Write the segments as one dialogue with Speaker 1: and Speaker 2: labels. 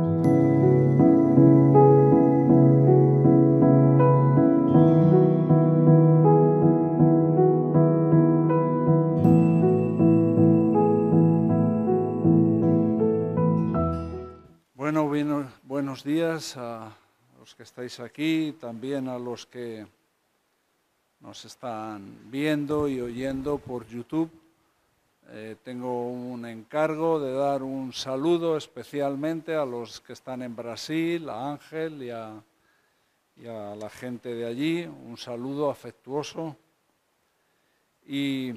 Speaker 1: Buenos días a los que estáis aquí, también a los que nos están viendo y oyendo por YouTube. Tengo un encargo de dar un saludo especialmente a los que están en Brasil, a Ángel y a la gente de allí, un saludo afectuoso. Y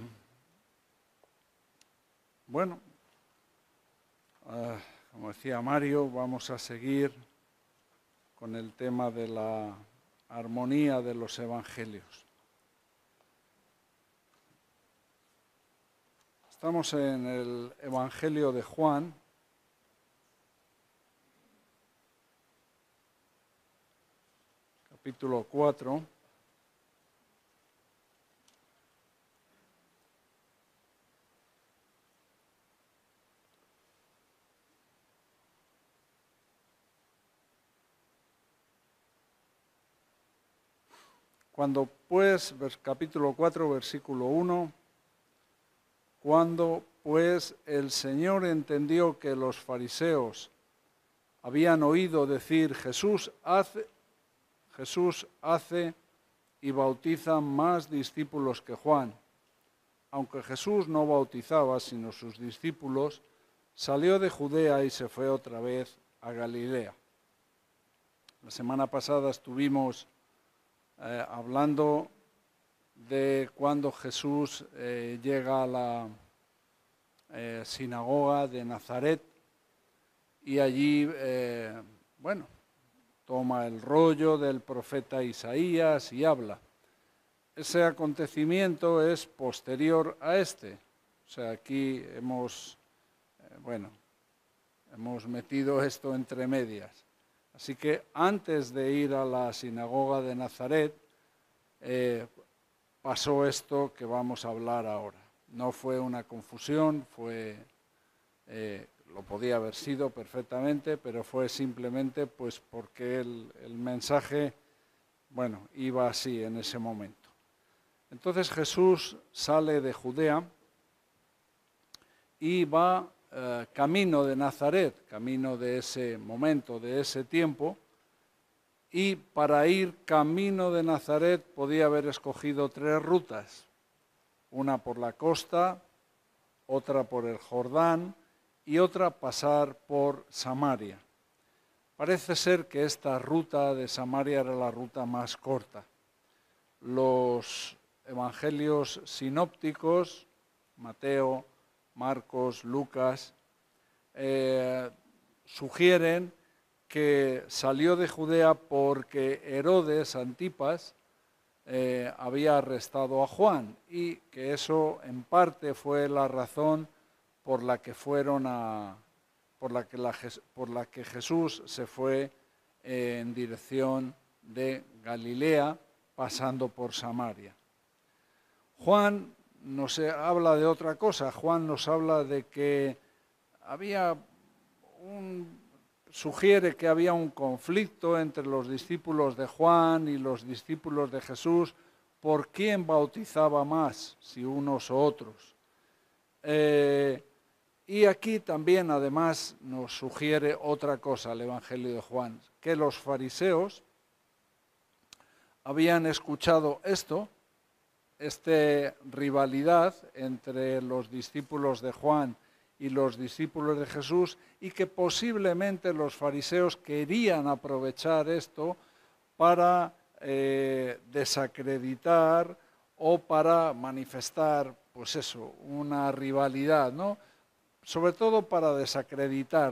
Speaker 1: bueno, como decía Mario, vamos a seguir con el tema de la armonía de los evangelios. Estamos en el Evangelio de Juan, capítulo 4. Cuando pues, capítulo 4, versículo 1, cuando pues el Señor entendió que los fariseos habían oído decir Jesús hace y bautiza más discípulos que Juan. Aunque Jesús no bautizaba sino sus discípulos, salió de Judea y se fue otra vez a Galilea. La semana pasada estuvimos hablando de cuando Jesús llega a la sinagoga de Nazaret y allí, toma el rollo del profeta Isaías y habla. Ese acontecimiento es posterior a este. O sea, aquí hemos metido esto entre medias. Así que antes de ir a la sinagoga de Nazaret, pasó esto que vamos a hablar ahora. No fue una confusión, lo podía haber sido perfectamente, pero fue simplemente pues porque el mensaje, iba así en ese momento. Entonces Jesús sale de Judea y va camino de Nazaret, camino de ese momento, de ese tiempo, y para ir camino de Nazaret podía haber escogido 3 rutas, una por la costa, otra por el Jordán y otra pasar por Samaria. Parece ser que esta ruta de Samaria era la ruta más corta. Los evangelios sinópticos, Mateo, Marcos, Lucas, sugieren que salió de Judea porque Herodes Antipas había arrestado a Juan y que eso en parte fue la razón por la que Jesús se fue en dirección de Galilea, pasando por Samaria. Juan nos habla de otra cosa. Juan nos habla de que sugiere que había un conflicto entre los discípulos de Juan y los discípulos de Jesús por quién bautizaba más, si unos o otros. Y aquí también además nos sugiere otra cosa el Evangelio de Juan, que los fariseos habían escuchado esta rivalidad entre los discípulos de Juan y los discípulos de Jesús, y que posiblemente los fariseos querían aprovechar esto para desacreditar o para manifestar, una rivalidad, ¿no? Sobre todo para desacreditar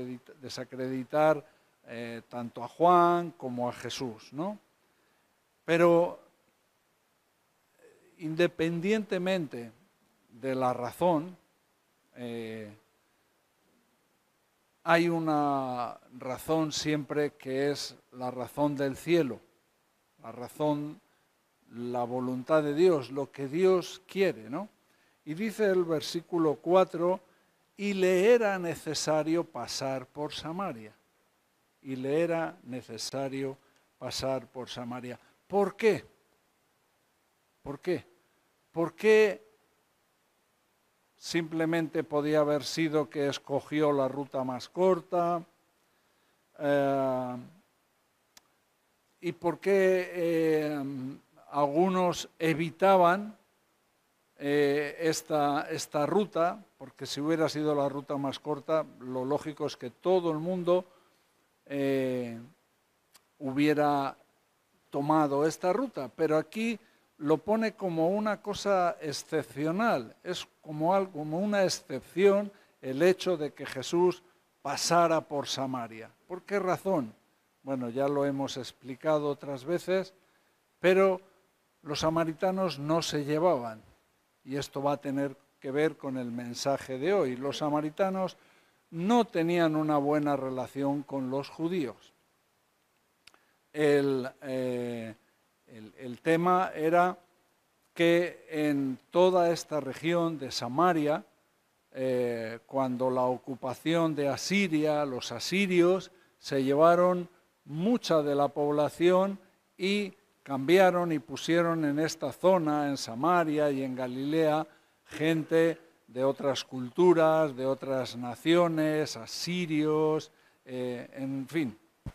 Speaker 1: tanto a Juan como a Jesús, ¿no? Pero independientemente de la razón, hay una razón siempre que es la razón del cielo, la voluntad de Dios, lo que Dios quiere, ¿no? Y dice el versículo 4, y le era necesario pasar por Samaria. y le era necesario pasar por Samaria. ¿Por qué? ¿Por qué? ¿Por qué simplemente podía haber sido que escogió la ruta más corta? ¿Y por qué algunos evitaban esta ruta? Porque si hubiera sido la ruta más corta, lo lógico es que todo el mundo hubiera tomado esta ruta, pero aquí lo pone como una cosa excepcional, es como una excepción el hecho de que Jesús pasara por Samaria. ¿Por qué razón? Bueno, ya lo hemos explicado otras veces, pero los samaritanos no se llevaban, y esto va a tener que ver con el mensaje de hoy. Los samaritanos no tenían una buena relación con los judíos. El tema era que en toda esta región de Samaria, cuando la ocupación de Asiria, los asirios se llevaron mucha de la población y cambiaron y pusieron en esta zona, en Samaria y en Galilea, gente de otras culturas, de otras naciones, asirios, en fin.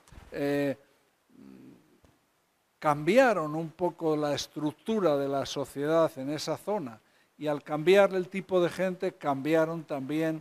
Speaker 1: Cambiaron un poco la estructura de la sociedad en esa zona, y al cambiar el tipo de gente cambiaron también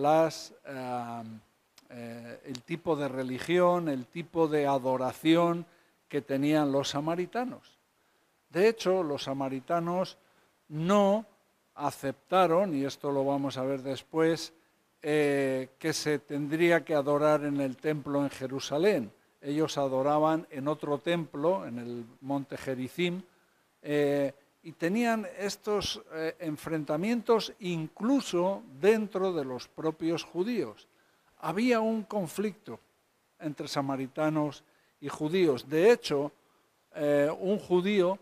Speaker 1: el tipo de religión, el tipo de adoración que tenían los samaritanos. De hecho, los samaritanos no aceptaron, y esto lo vamos a ver después, que se tendría que adorar en el templo en Jerusalén. Ellos adoraban en otro templo, en el monte Gerizim, y tenían estos enfrentamientos incluso dentro de los propios judíos. Había un conflicto entre samaritanos y judíos. De hecho, un judío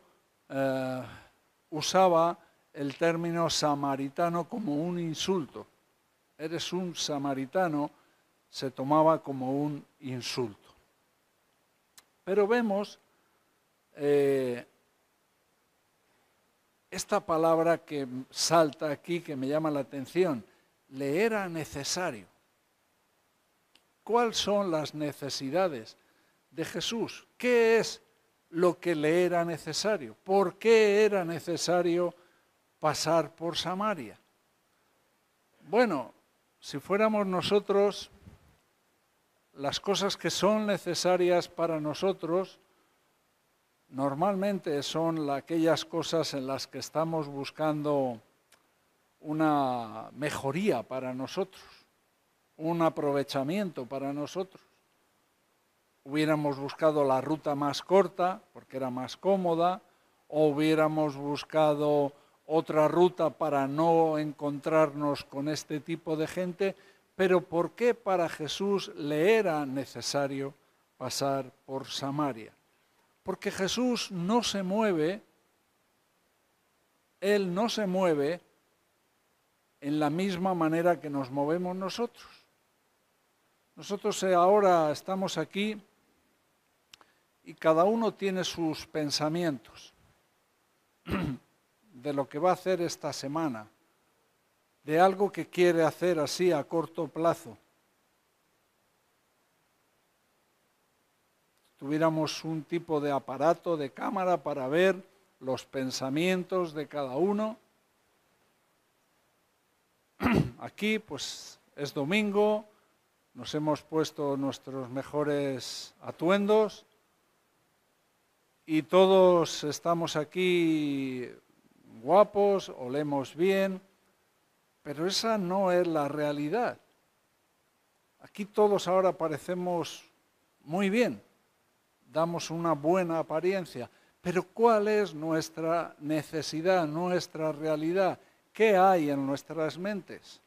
Speaker 1: usaba el término samaritano como un insulto. Eres un samaritano, se tomaba como un insulto. Pero vemos esta palabra que salta aquí, que me llama la atención: le era necesario. ¿Cuáles son las necesidades de Jesús? ¿Qué es lo que le era necesario? ¿Por qué era necesario pasar por Samaria? Bueno, si fuéramos nosotros, las cosas que son necesarias para nosotros normalmente son aquellas cosas en las que estamos buscando una mejoría para nosotros, un aprovechamiento para nosotros. Hubiéramos buscado la ruta más corta porque era más cómoda, o hubiéramos buscado otra ruta para no encontrarnos con este tipo de gente. Pero ¿por qué para Jesús le era necesario pasar por Samaria? Porque Jesús no se mueve, Él no se mueve en la misma manera que nos movemos nosotros. Nosotros ahora estamos aquí y cada uno tiene sus pensamientos de lo que va a hacer esta semana, de algo que quiere hacer así a corto plazo. Tuviéramos un tipo de aparato, de cámara, para ver los pensamientos de cada uno. Aquí pues es domingo, nos hemos puesto nuestros mejores atuendos y todos estamos aquí guapos, olemos bien, pero esa no es la realidad. Aquí todos ahora parecemos muy bien, damos una buena apariencia, pero ¿cuál es nuestra necesidad, nuestra realidad? ¿Qué hay en nuestras mentes?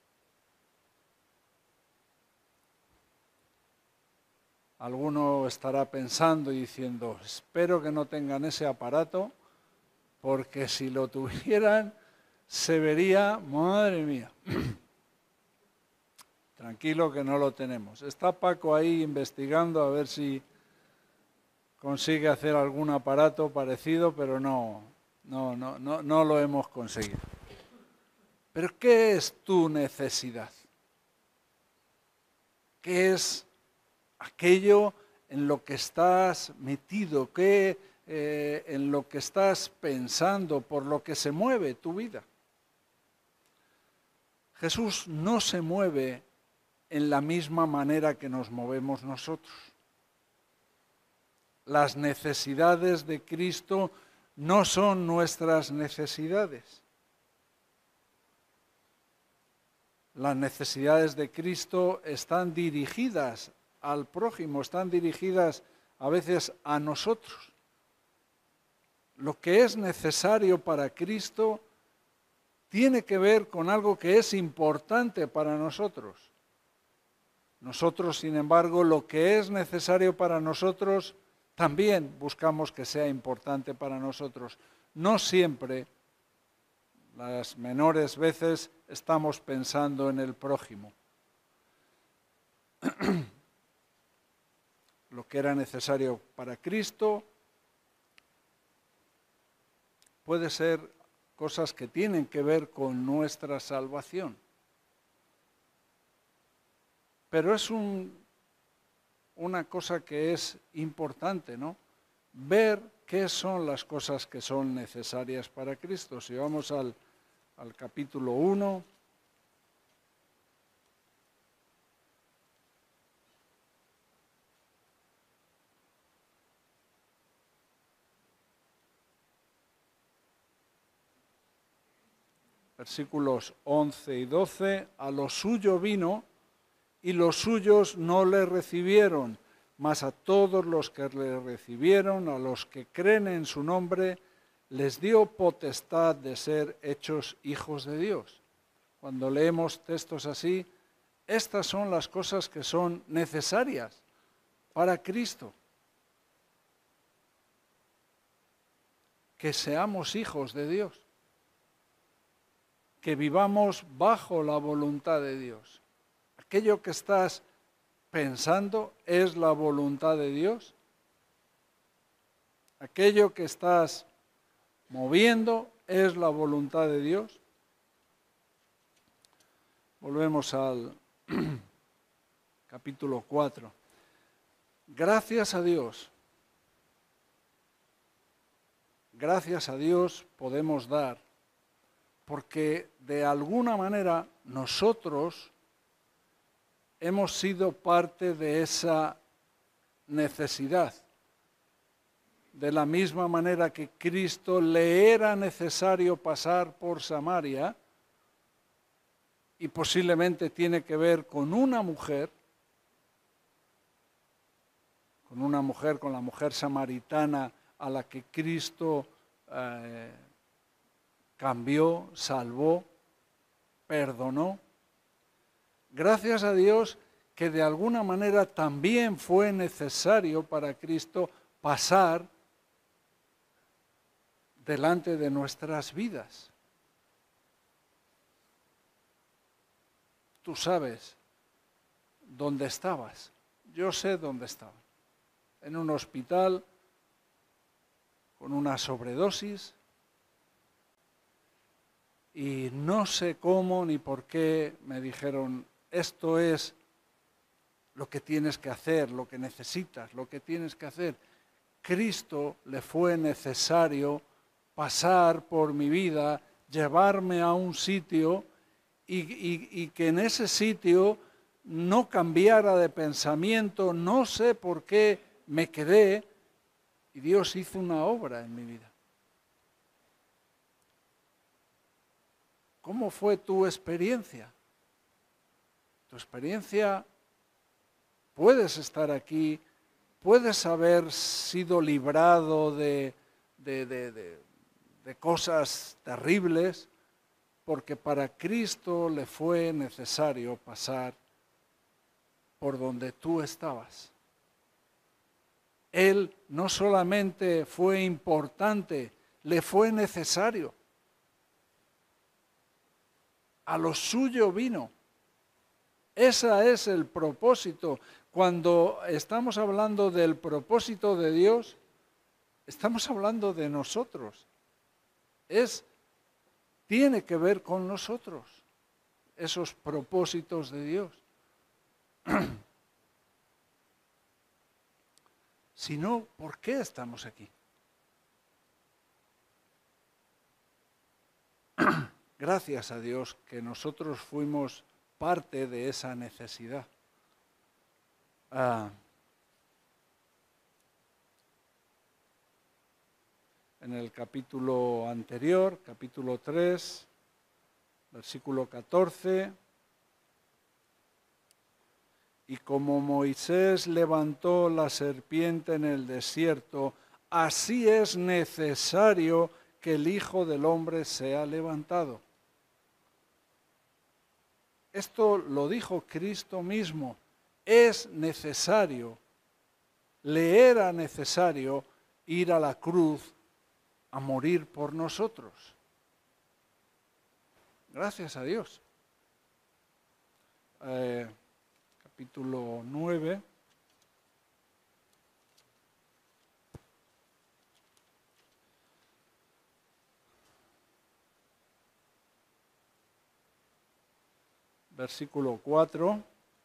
Speaker 1: Alguno estará pensando y diciendo: espero que no tengan ese aparato, porque si lo tuvieran se vería, madre mía. tranquilo que no lo tenemos. Está Paco ahí investigando a ver si consigue hacer algún aparato parecido, pero no lo hemos conseguido. Pero ¿qué es tu necesidad? ¿Qué es aquello en lo que estás metido? ¿Qué en lo que estás pensando, por lo que se mueve tu vida? Jesús no se mueve en la misma manera que nos movemos nosotros. Las necesidades de Cristo no son nuestras necesidades. Las necesidades de Cristo están dirigidas al prójimo, están dirigidas a veces a nosotros. Lo que es necesario para Cristo tiene que ver con algo que es importante para nosotros. Nosotros, sin embargo, lo que es necesario para nosotros, también buscamos que sea importante para nosotros. No siempre, las menores veces, estamos pensando en el prójimo. Lo que era necesario para Cristo puede ser cosas que tienen que ver con nuestra salvación. Pero es una cosa que es importante, ¿no? Ver qué son las cosas que son necesarias para Cristo. Si vamos al capítulo 1, versículos 11 y 12, a lo suyo vino y los suyos no le recibieron, mas a todos los que le recibieron, a los que creen en su nombre, les dio potestad de ser hechos hijos de Dios. Cuando leemos textos así, estas son las cosas que son necesarias para Cristo. Que seamos hijos de Dios, que vivamos bajo la voluntad de Dios. ¿Aquello que estás pensando es la voluntad de Dios? ¿Aquello que estás moviendo es la voluntad de Dios? Volvemos al capítulo 4. Gracias a Dios podemos dar, porque de alguna manera nosotros hemos sido parte de esa necesidad. De la misma manera que Cristo le era necesario pasar por Samaria, y posiblemente tiene que ver con una mujer, con la mujer samaritana a la que Cristo cambió, salvó, perdonó. Gracias a Dios que de alguna manera también fue necesario para Cristo pasar delante de nuestras vidas. Tú sabes dónde estabas, yo sé dónde estaba. En un hospital, con una sobredosis, y no sé cómo ni por qué me dijeron, esto es lo que tienes que hacer, lo que necesitas, lo que tienes que hacer. Cristo le fue necesario pasar por mi vida, llevarme a un sitio y que en ese sitio no cambiara de pensamiento, no sé por qué me quedé, y Dios hizo una obra en mi vida. ¿Cómo fue tu experiencia? Tu experiencia, puedes estar aquí, puedes haber sido librado de cosas terribles, porque para Cristo le fue necesario pasar por donde tú estabas. Él no solamente fue importante, le fue necesario. A lo suyo vino. Ese es el propósito. Cuando estamos hablando del propósito de Dios, estamos hablando de nosotros. Tiene que ver con nosotros, esos propósitos de Dios. Si no, ¿por qué estamos aquí? Gracias a Dios que nosotros fuimos parte de esa necesidad. En el capítulo anterior, capítulo 3, versículo 14, y como Moisés levantó la serpiente en el desierto, así es necesario que el Hijo del Hombre sea levantado. Esto lo dijo Cristo mismo. Es necesario, le era necesario ir a la cruz a morir por nosotros. Gracias a Dios. Capítulo 9. Versículo 4.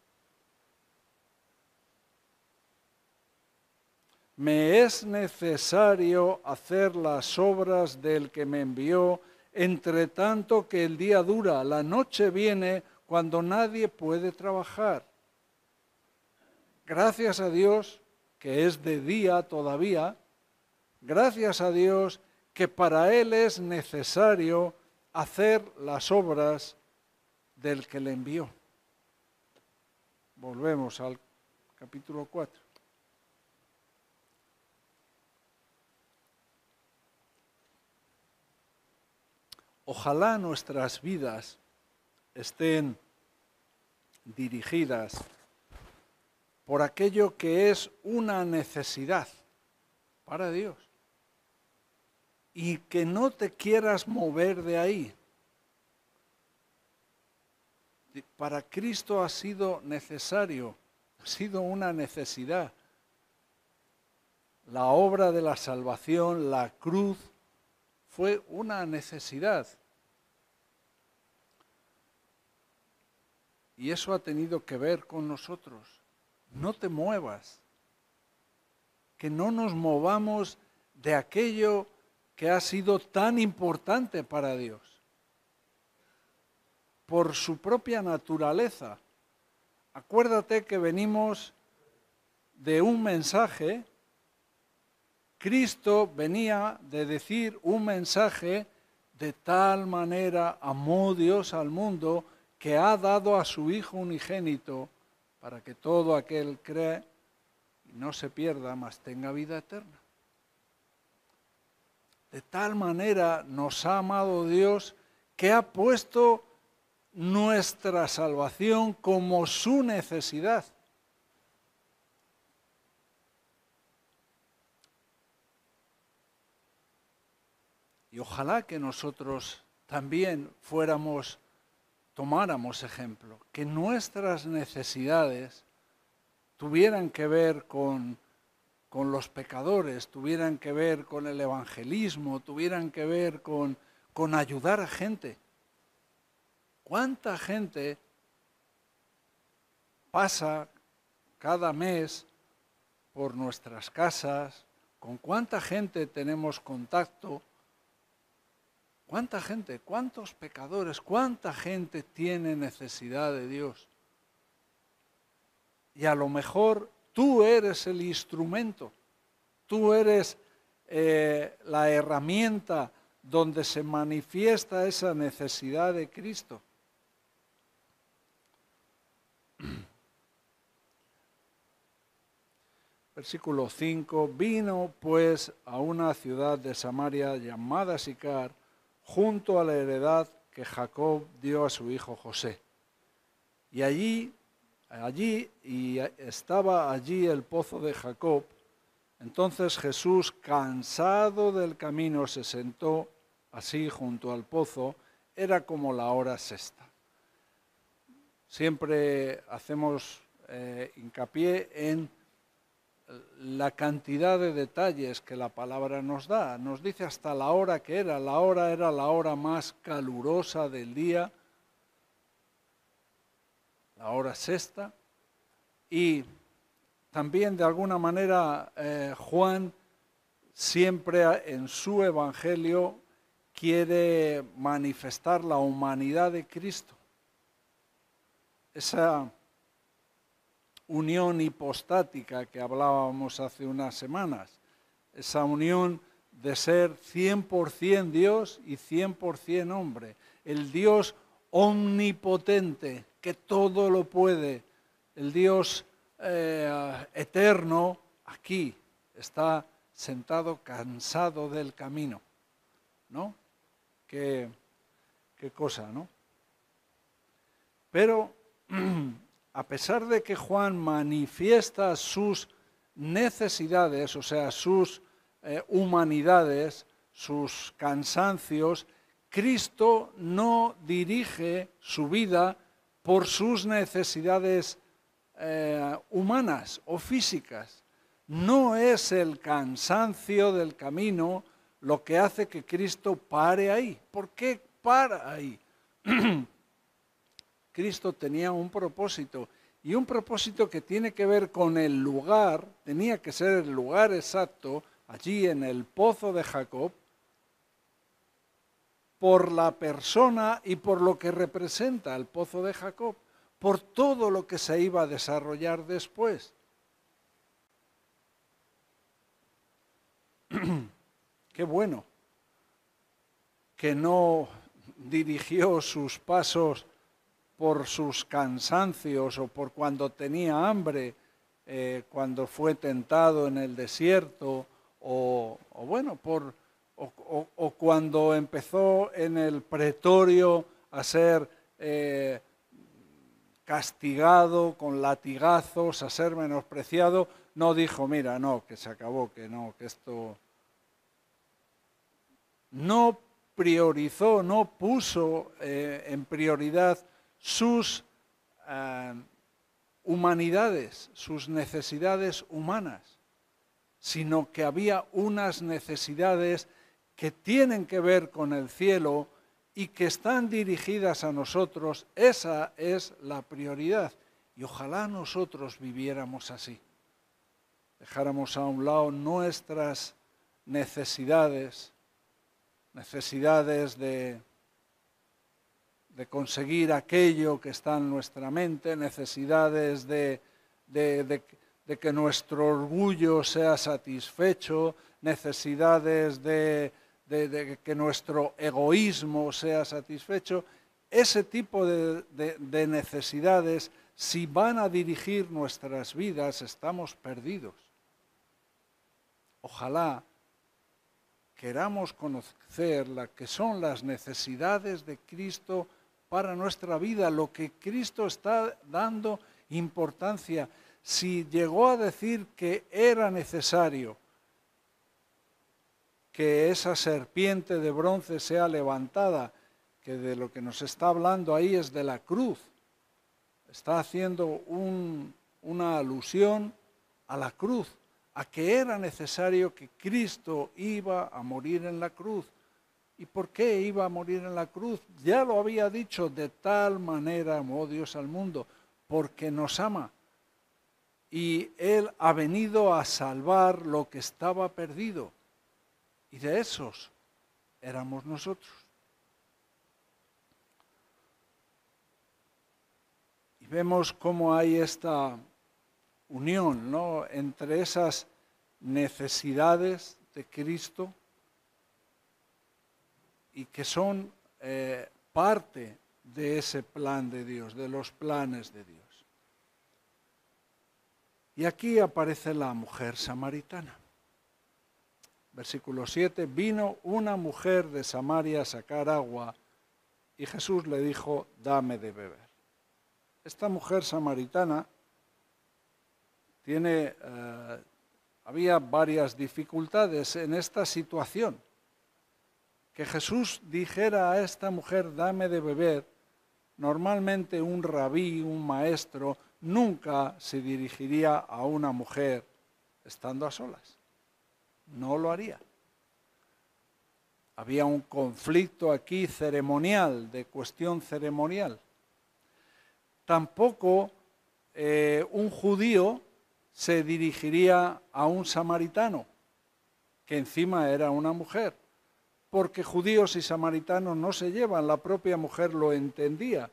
Speaker 1: Me es necesario hacer las obras del que me envió, entre tanto que el día dura, la noche viene cuando nadie puede trabajar. Gracias a Dios que es de día todavía, gracias a Dios que para Él es necesario hacer las obras del que le envió. Volvemos al capítulo 4. Ojalá nuestras vidas estén dirigidas por aquello que es una necesidad para Dios y que no te quieras mover de ahí. Para Cristo ha sido necesario, ha sido una necesidad. La obra de la salvación, la cruz, fue una necesidad. Y eso ha tenido que ver con nosotros. No te muevas. Que no nos movamos de aquello que ha sido tan importante para Dios. Por su propia naturaleza. Acuérdate que venimos de un mensaje. Cristo venía de decir un mensaje: de tal manera amó Dios al mundo que ha dado a su Hijo unigénito para que todo aquel cree y no se pierda, mas tenga vida eterna. De tal manera nos ha amado Dios que ha puesto nuestra salvación como su necesidad. Y ojalá que nosotros también tomáramos ejemplo, que nuestras necesidades tuvieran que ver con los pecadores, tuvieran que ver con el evangelismo, tuvieran que ver con ayudar a gente. ¿Cuánta gente pasa cada mes por nuestras casas? ¿Con cuánta gente tenemos contacto? ¿Cuánta gente? ¿Cuántos pecadores? ¿Cuánta gente tiene necesidad de Dios? Y a lo mejor tú eres el instrumento, tú eres la herramienta donde se manifiesta esa necesidad de Cristo. Versículo 5, vino pues a una ciudad de Samaria llamada Sicar, junto a la heredad que Jacob dio a su hijo José. Y estaba allí el pozo de Jacob. Entonces Jesús, cansado del camino, se sentó así junto al pozo. Era como la hora sexta. siempre hacemos hincapié en la cantidad de detalles que la palabra nos da. Nos dice hasta la hora que era. La hora era la hora más calurosa del día, la hora sexta, y también de alguna manera Juan siempre en su evangelio quiere manifestar la humanidad de Cristo. Esa unión hipostática que hablábamos hace unas semanas, esa unión de ser 100% Dios y 100% hombre, el Dios omnipotente, que todo lo puede, el Dios eterno, aquí está sentado cansado del camino, ¿no? Qué cosa, ¿no? Pero a pesar de que Juan manifiesta sus necesidades, o sea, sus humanidades, sus cansancios, Cristo no dirige su vida por sus necesidades humanas o físicas. No es el cansancio del camino lo que hace que Cristo pare ahí. ¿Por qué para ahí? Cristo tenía un propósito, y un propósito que tiene que ver con el lugar, tenía que ser el lugar exacto, allí en el pozo de Jacob, por la persona y por lo que representa el pozo de Jacob, por todo lo que se iba a desarrollar después. Qué bueno que no dirigió sus pasos por sus cansancios o por cuando tenía hambre, cuando fue tentado en el desierto, o cuando empezó en el pretorio a ser castigado con latigazos, a ser menospreciado. No dijo, mira, no, que se acabó, que no, que esto... No priorizó, no puso en prioridad sus humanidades, sus necesidades humanas, sino que había unas necesidades que tienen que ver con el cielo y que están dirigidas a nosotros. Esa es la prioridad, y ojalá nosotros viviéramos así. Dejáramos a un lado nuestras necesidades de conseguir aquello que está en nuestra mente, necesidades de que nuestro orgullo sea satisfecho, necesidades de que nuestro egoísmo sea satisfecho. Ese tipo de necesidades, si van a dirigir nuestras vidas, estamos perdidos. Ojalá queramos conocer lo que son las necesidades de Cristo para nuestra vida, lo que Cristo está dando importancia. Si llegó a decir que era necesario que esa serpiente de bronce sea levantada, que de lo que nos está hablando ahí es de la cruz, está haciendo una alusión a la cruz, a que era necesario que Cristo iba a morir en la cruz. ¿Y por qué iba a morir en la cruz? Ya lo había dicho, de tal manera amó Dios al mundo, porque nos ama. Y Él ha venido a salvar lo que estaba perdido. Y de esos éramos nosotros. Y vemos cómo hay esta unión, ¿no?, entre esas necesidades de Cristo y que son parte de ese plan de Dios, de los planes de Dios. Y aquí aparece la mujer samaritana. Versículo 7, vino una mujer de Samaria a sacar agua y Jesús le dijo, dame de beber. Esta mujer samaritana había varias dificultades en esta situación. Que Jesús dijera a esta mujer, dame de beber, Normalmente un rabí, un maestro, nunca se dirigiría a una mujer estando a solas. No lo haría. Había un conflicto aquí ceremonial, de cuestión ceremonial. Tampoco un judío se dirigiría a un samaritano, que encima era una mujer, porque judíos y samaritanos no se llevan, la propia mujer lo entendía.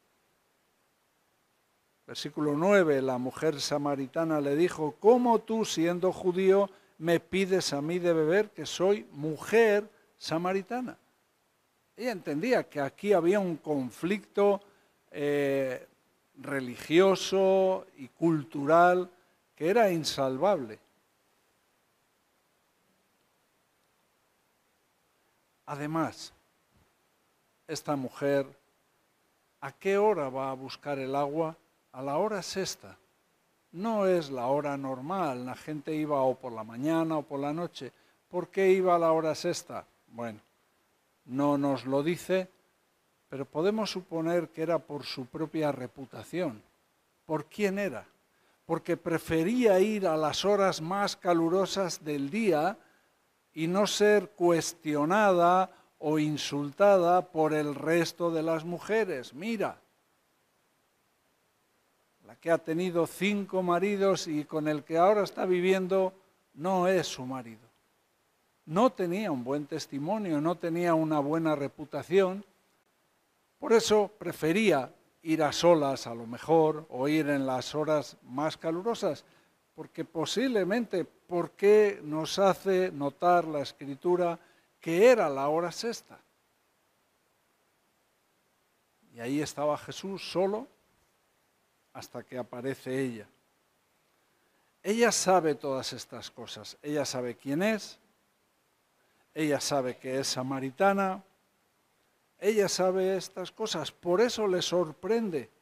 Speaker 1: Versículo 9, la mujer samaritana le dijo, ¿cómo tú, siendo judío, me pides a mí de beber, que soy mujer samaritana? Ella entendía que aquí había un conflicto religioso y cultural que era insalvable. Además, esta mujer, ¿a qué hora va a buscar el agua? A la hora sexta. No es la hora normal, la gente iba o por la mañana o por la noche. ¿Por qué iba a la hora sexta? Bueno, no nos lo dice, pero podemos suponer que era por su propia reputación. ¿Por quién era? Porque prefería ir a las horas más calurosas del día y no ser cuestionada o insultada por el resto de las mujeres. Mira, la que ha tenido 5 maridos y con el que ahora está viviendo no es su marido. No tenía un buen testimonio, no tenía una buena reputación, por eso prefería ir a solas a lo mejor o ir en las horas más calurosas, porque posiblemente, ¿por qué nos hace notar la Escritura que era la hora sexta? Y ahí estaba Jesús solo hasta que aparece ella. Ella sabe todas estas cosas, ella sabe quién es, ella sabe que es samaritana, ella sabe estas cosas, por eso le sorprende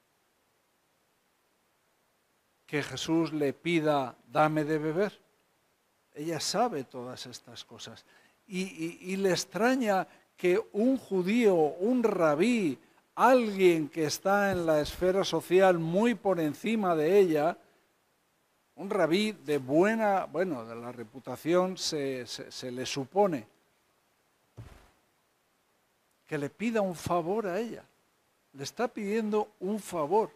Speaker 1: que Jesús le pida, dame de beber. Ella sabe todas estas cosas y le extraña que un judío, un rabí, alguien que está en la esfera social muy por encima de ella, un rabí de buena, bueno, de la reputación se le supone, que le pida un favor a ella. Le está pidiendo un favor.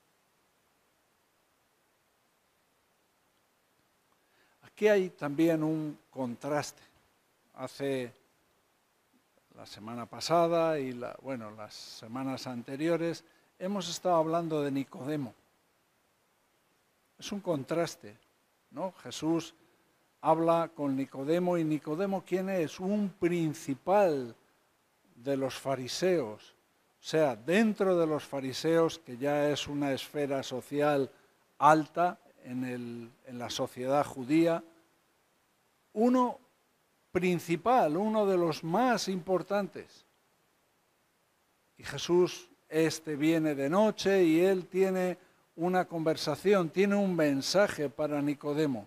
Speaker 1: Aquí hay también un contraste. Hace la semana pasada y las semanas anteriores hemos estado hablando de Nicodemo. Es un contraste, ¿no? Jesús habla con Nicodemo y Nicodemo, ¿quién es? Un principal de los fariseos. O sea, dentro de los fariseos, que ya es una esfera social alta en la sociedad judía, uno principal, uno de los más importantes. Y Jesús, viene de noche y él tiene una conversación, tiene un mensaje para Nicodemo.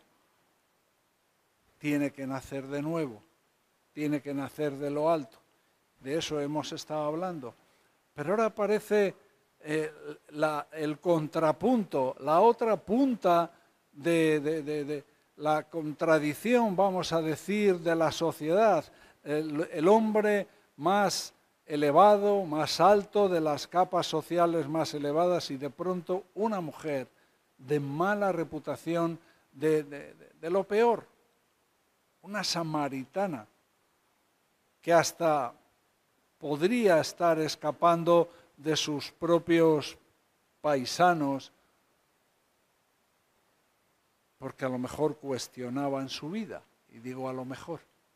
Speaker 1: Tiene que nacer de nuevo, tiene que nacer de lo alto. De eso hemos estado hablando. Pero ahora aparece el contrapunto, la otra punta de la contradicción, vamos a decir, de la sociedad. El hombre más elevado, más alto, de las capas sociales más elevadas, y de pronto una mujer de mala reputación, de lo peor, una samaritana, que hasta podría estar escapando de sus propios paisanos, porque a lo mejor cuestionaban su vida, y digo a lo mejor.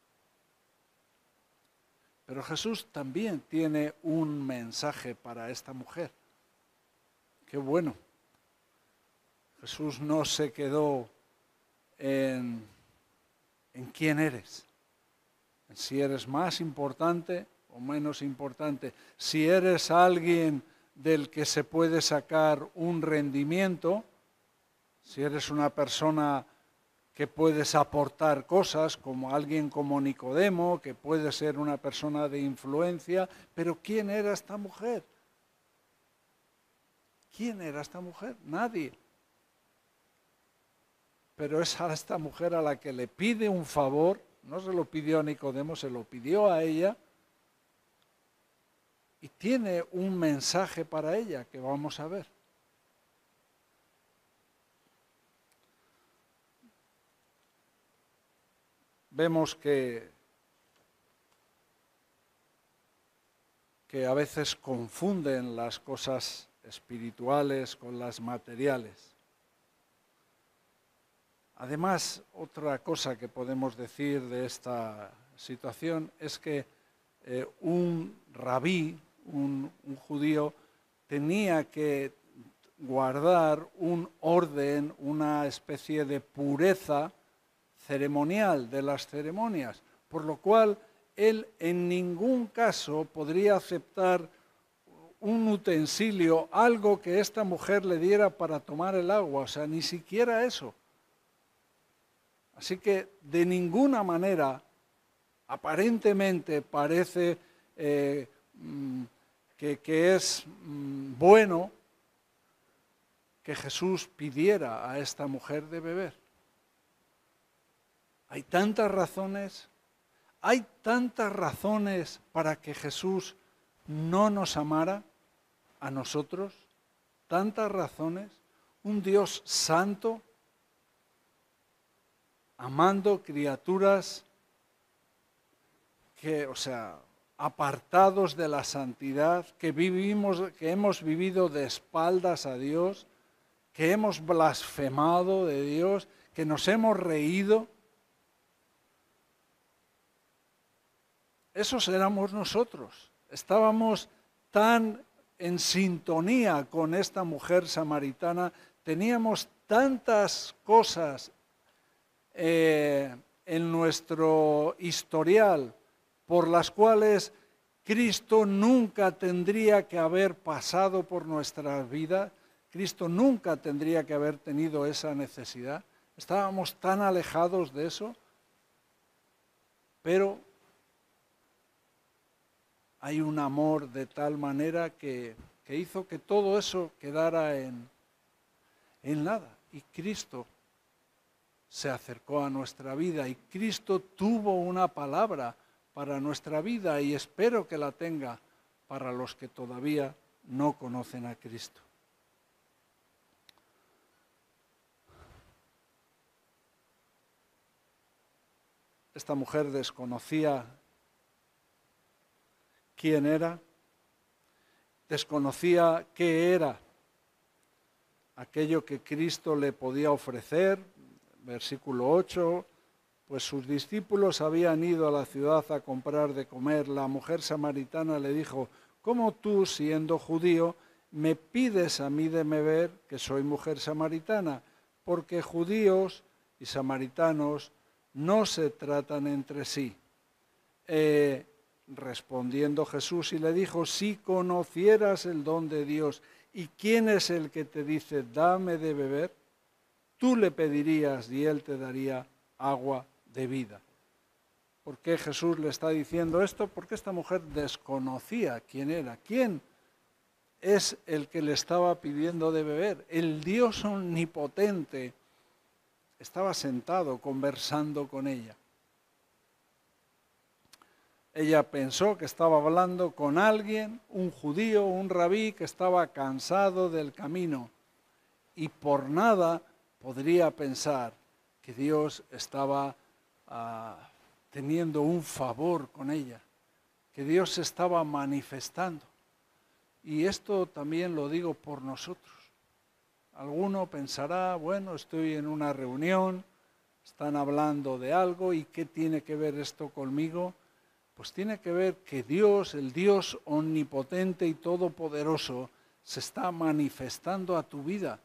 Speaker 1: Pero Jesús también tiene un mensaje para esta mujer. Qué bueno. Jesús no se quedó en quién eres, en si eres más importante o menos importante, si eres alguien del que se puede sacar un rendimiento, si eres una persona que puedes aportar cosas, como alguien como Nicodemo, que puede ser una persona de influencia, pero ¿quién era esta mujer? ¿Quién era esta mujer? Nadie. Pero es a esta mujer a la que le pide un favor, no se lo pidió a Nicodemo, se lo pidió a ella, y tiene un mensaje para ella que vamos a ver. Vemos que a veces confunden las cosas espirituales con las materiales. Además, otra cosa que podemos decir de esta situación es que un rabí, un judío, tenía que guardar un orden, una especie de pureza ceremonial de las ceremonias, por lo cual él en ningún caso podría aceptar un utensilio, algo que esta mujer le diera para tomar el agua, o sea, ni siquiera eso. Así que de ninguna manera, aparentemente parece que es bueno que Jesús pidiera a esta mujer de beber. Hay tantas razones para que Jesús no nos amara a nosotros, tantas razones, un Dios santo, amando criaturas que, apartados de la santidad, que hemos vivido de espaldas a Dios, que hemos blasfemado de Dios, que nos hemos reído. Esos éramos nosotros. Estábamos tan en sintonía con esta mujer samaritana, teníamos tantas cosas en nuestro historial por las cuales Cristo nunca tendría que haber pasado por nuestra vida, Cristo nunca tendría que haber tenido esa necesidad. Estábamos tan alejados de eso, pero hay un amor de tal manera que hizo que todo eso quedara en nada. Y Cristo se acercó a nuestra vida y Cristo tuvo una palabra para nuestra vida y espero que la tenga para los que todavía no conocen a Cristo. Esta mujer desconocía quién era, desconocía qué era aquello que Cristo le podía ofrecer. Versículo 8, pues sus discípulos habían ido a la ciudad a comprar de comer. La mujer samaritana le dijo, ¿cómo tú, siendo judío, me pides a mí de beber, que soy mujer samaritana? Porque judíos y samaritanos no se tratan entre sí. Respondiendo Jesús y le dijo, si conocieras el don de Dios y quién es el que te dice, dame de beber, tú le pedirías y él te daría agua de vida. ¿Por qué Jesús le está diciendo esto? Porque esta mujer desconocía quién era. ¿Quién es el que le estaba pidiendo de beber? El Dios omnipotente estaba sentado conversando con ella. Ella pensó que estaba hablando con alguien, un judío, un rabí que estaba cansado del camino y por nada podría pensar que Dios estaba teniendo un favor con ella, que Dios se estaba manifestando. Y esto también lo digo por nosotros. Alguno pensará, bueno, estoy en una reunión, están hablando de algo y ¿qué tiene que ver esto conmigo? Pues tiene que ver que Dios, el Dios omnipotente y todopoderoso, se está manifestando a tu vida.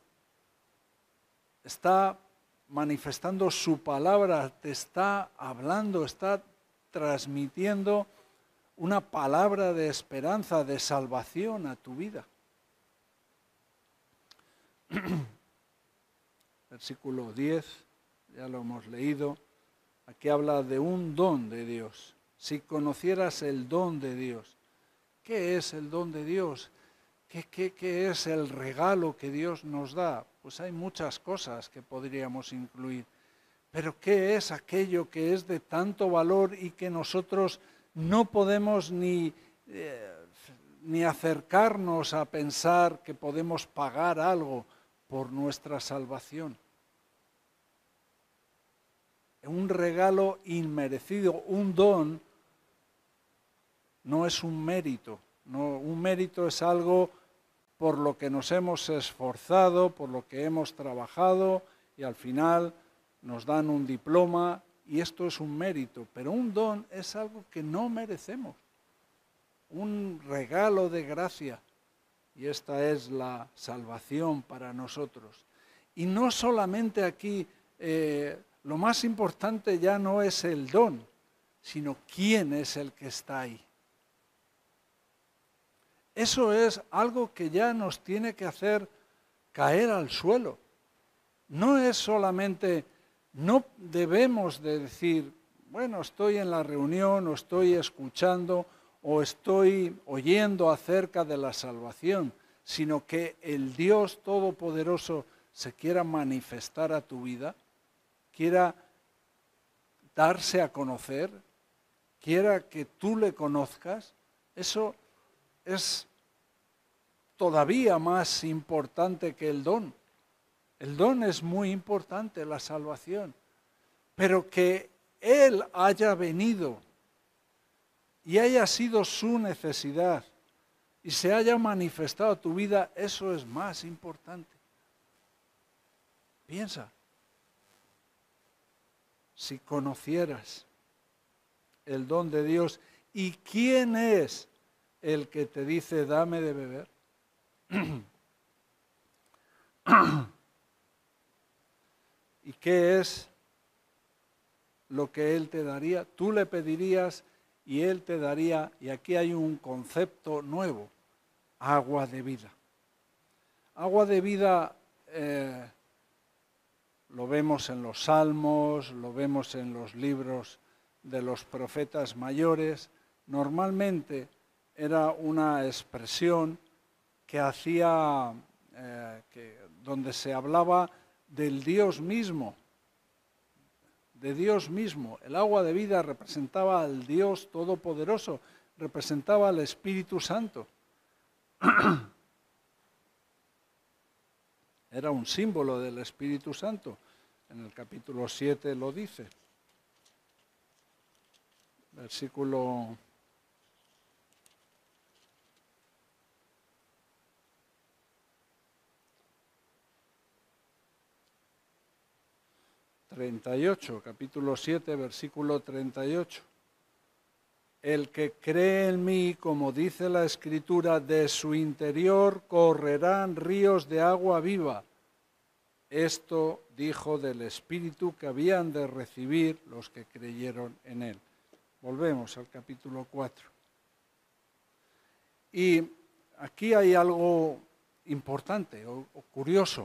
Speaker 1: Está manifestando su palabra, te está hablando, está transmitiendo una palabra de esperanza, de salvación a tu vida. Versículo 10, ya lo hemos leído, aquí habla de un don de Dios. Si conocieras el don de Dios. ¿Qué es el don de Dios? ¿Qué es el regalo que Dios nos da? Pues hay muchas cosas que podríamos incluir. Pero ¿qué es aquello que es de tanto valor y que nosotros no podemos ni acercarnos a pensar que podemos pagar algo por nuestra salvación? Un regalo inmerecido, un don, no es un mérito. No, un mérito es algo por lo que nos hemos esforzado, por lo que hemos trabajado y al final nos dan un diploma y esto es un mérito. Pero un don es algo que no merecemos, un regalo de gracia y esta es la salvación para nosotros. Y no solamente aquí, lo más importante ya no es el don, sino quién es el que está ahí. Eso es algo que ya nos tiene que hacer caer al suelo. No es solamente, no debemos de decir, bueno, estoy en la reunión o estoy escuchando o estoy oyendo acerca de la salvación, sino que el Dios Todopoderoso se quiera manifestar a tu vida, quiera darse a conocer, quiera que tú le conozcas. Eso es todavía más importante que el don. El don es muy importante, la salvación. Pero que Él haya venido y haya sido su necesidad y se haya manifestado a tu vida, eso es más importante. Piensa, si conocieras el don de Dios y quién es el que te dice, dame de beber. ¿Y qué es lo que Él te daría? Tú le pedirías y Él te daría, y aquí hay un concepto nuevo, agua de vida. Agua de vida lo vemos en los salmos, lo vemos en los libros de los profetas mayores. Normalmente era una expresión que hacía, donde se hablaba del Dios mismo, de Dios mismo. El agua de vida representaba al Dios Todopoderoso, representaba al Espíritu Santo. Era un símbolo del Espíritu Santo. En el capítulo 7 lo dice. Versículo 38, capítulo 7, versículo 38. El que cree en mí, como dice la Escritura, de su interior correrán ríos de agua viva. Esto dijo del Espíritu que habían de recibir los que creyeron en él. Volvemos al capítulo 4. Y aquí hay algo importante o curioso.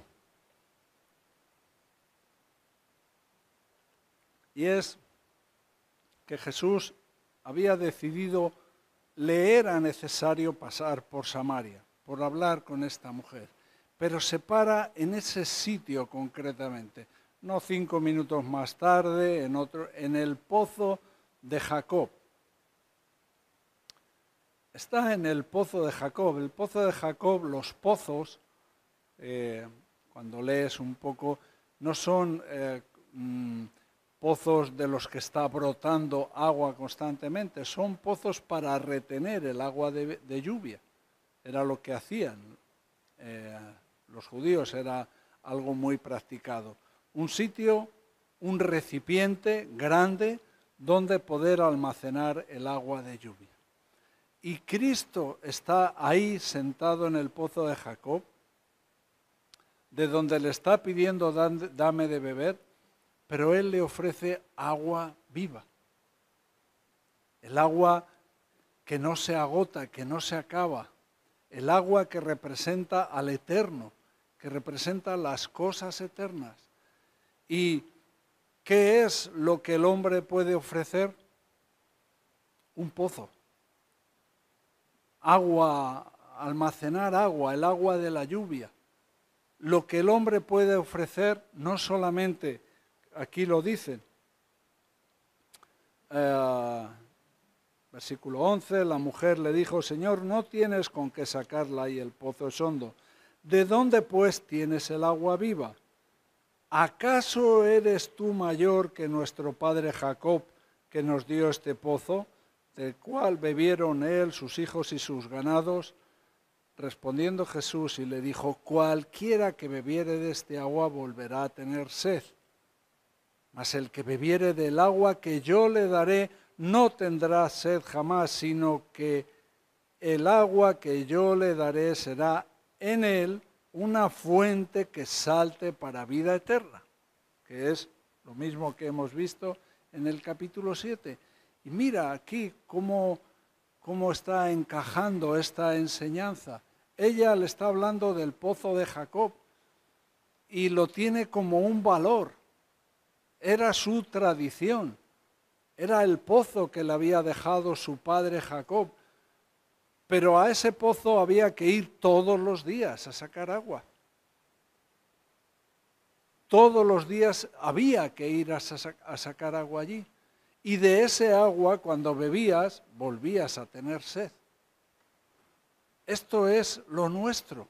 Speaker 1: Y es que Jesús había decidido, le era necesario pasar por Samaria, por hablar con esta mujer. Pero se para en ese sitio concretamente, no 5 minutos más tarde, en el pozo de Jacob. Está en el pozo de Jacob. El pozo de Jacob, los pozos, cuando lees un poco, no son pozos de los que está brotando agua constantemente, son pozos para retener el agua de lluvia. Era lo que hacían los judíos, era algo muy practicado. Un sitio, un recipiente grande donde poder almacenar el agua de lluvia. Y Cristo está ahí sentado en el pozo de Jacob, de donde le está pidiendo dame de beber, pero Él le ofrece agua viva. El agua que no se agota, que no se acaba. El agua que representa al eterno, que representa las cosas eternas. ¿Y qué es lo que el hombre puede ofrecer? Un pozo. Agua almacenar agua, el agua de la lluvia. Lo que el hombre puede ofrecer, no solamente, aquí lo dicen, versículo 11, la mujer le dijo, Señor, no tienes con qué sacarla y el pozo es hondo. ¿De dónde pues tienes el agua viva? ¿Acaso eres tú mayor que nuestro padre Jacob, que nos dio este pozo, del cual bebieron él, sus hijos y sus ganados? Respondiendo Jesús y le dijo, cualquiera que bebiere de este agua volverá a tener sed, mas el que bebiere del agua que yo le daré no tendrá sed jamás, sino que el agua que yo le daré será en él una fuente que salte para vida eterna, que es lo mismo que hemos visto en el capítulo 7. Y mira aquí cómo está encajando esta enseñanza. Ella le está hablando del pozo de Jacob y lo tiene como un valor. Era su tradición, era el pozo que le había dejado su padre Jacob, pero a ese pozo había que ir todos los días a sacar agua. Todos los días había que ir a sacar agua allí. Y de ese agua, cuando bebías, volvías a tener sed. Esto es lo nuestro.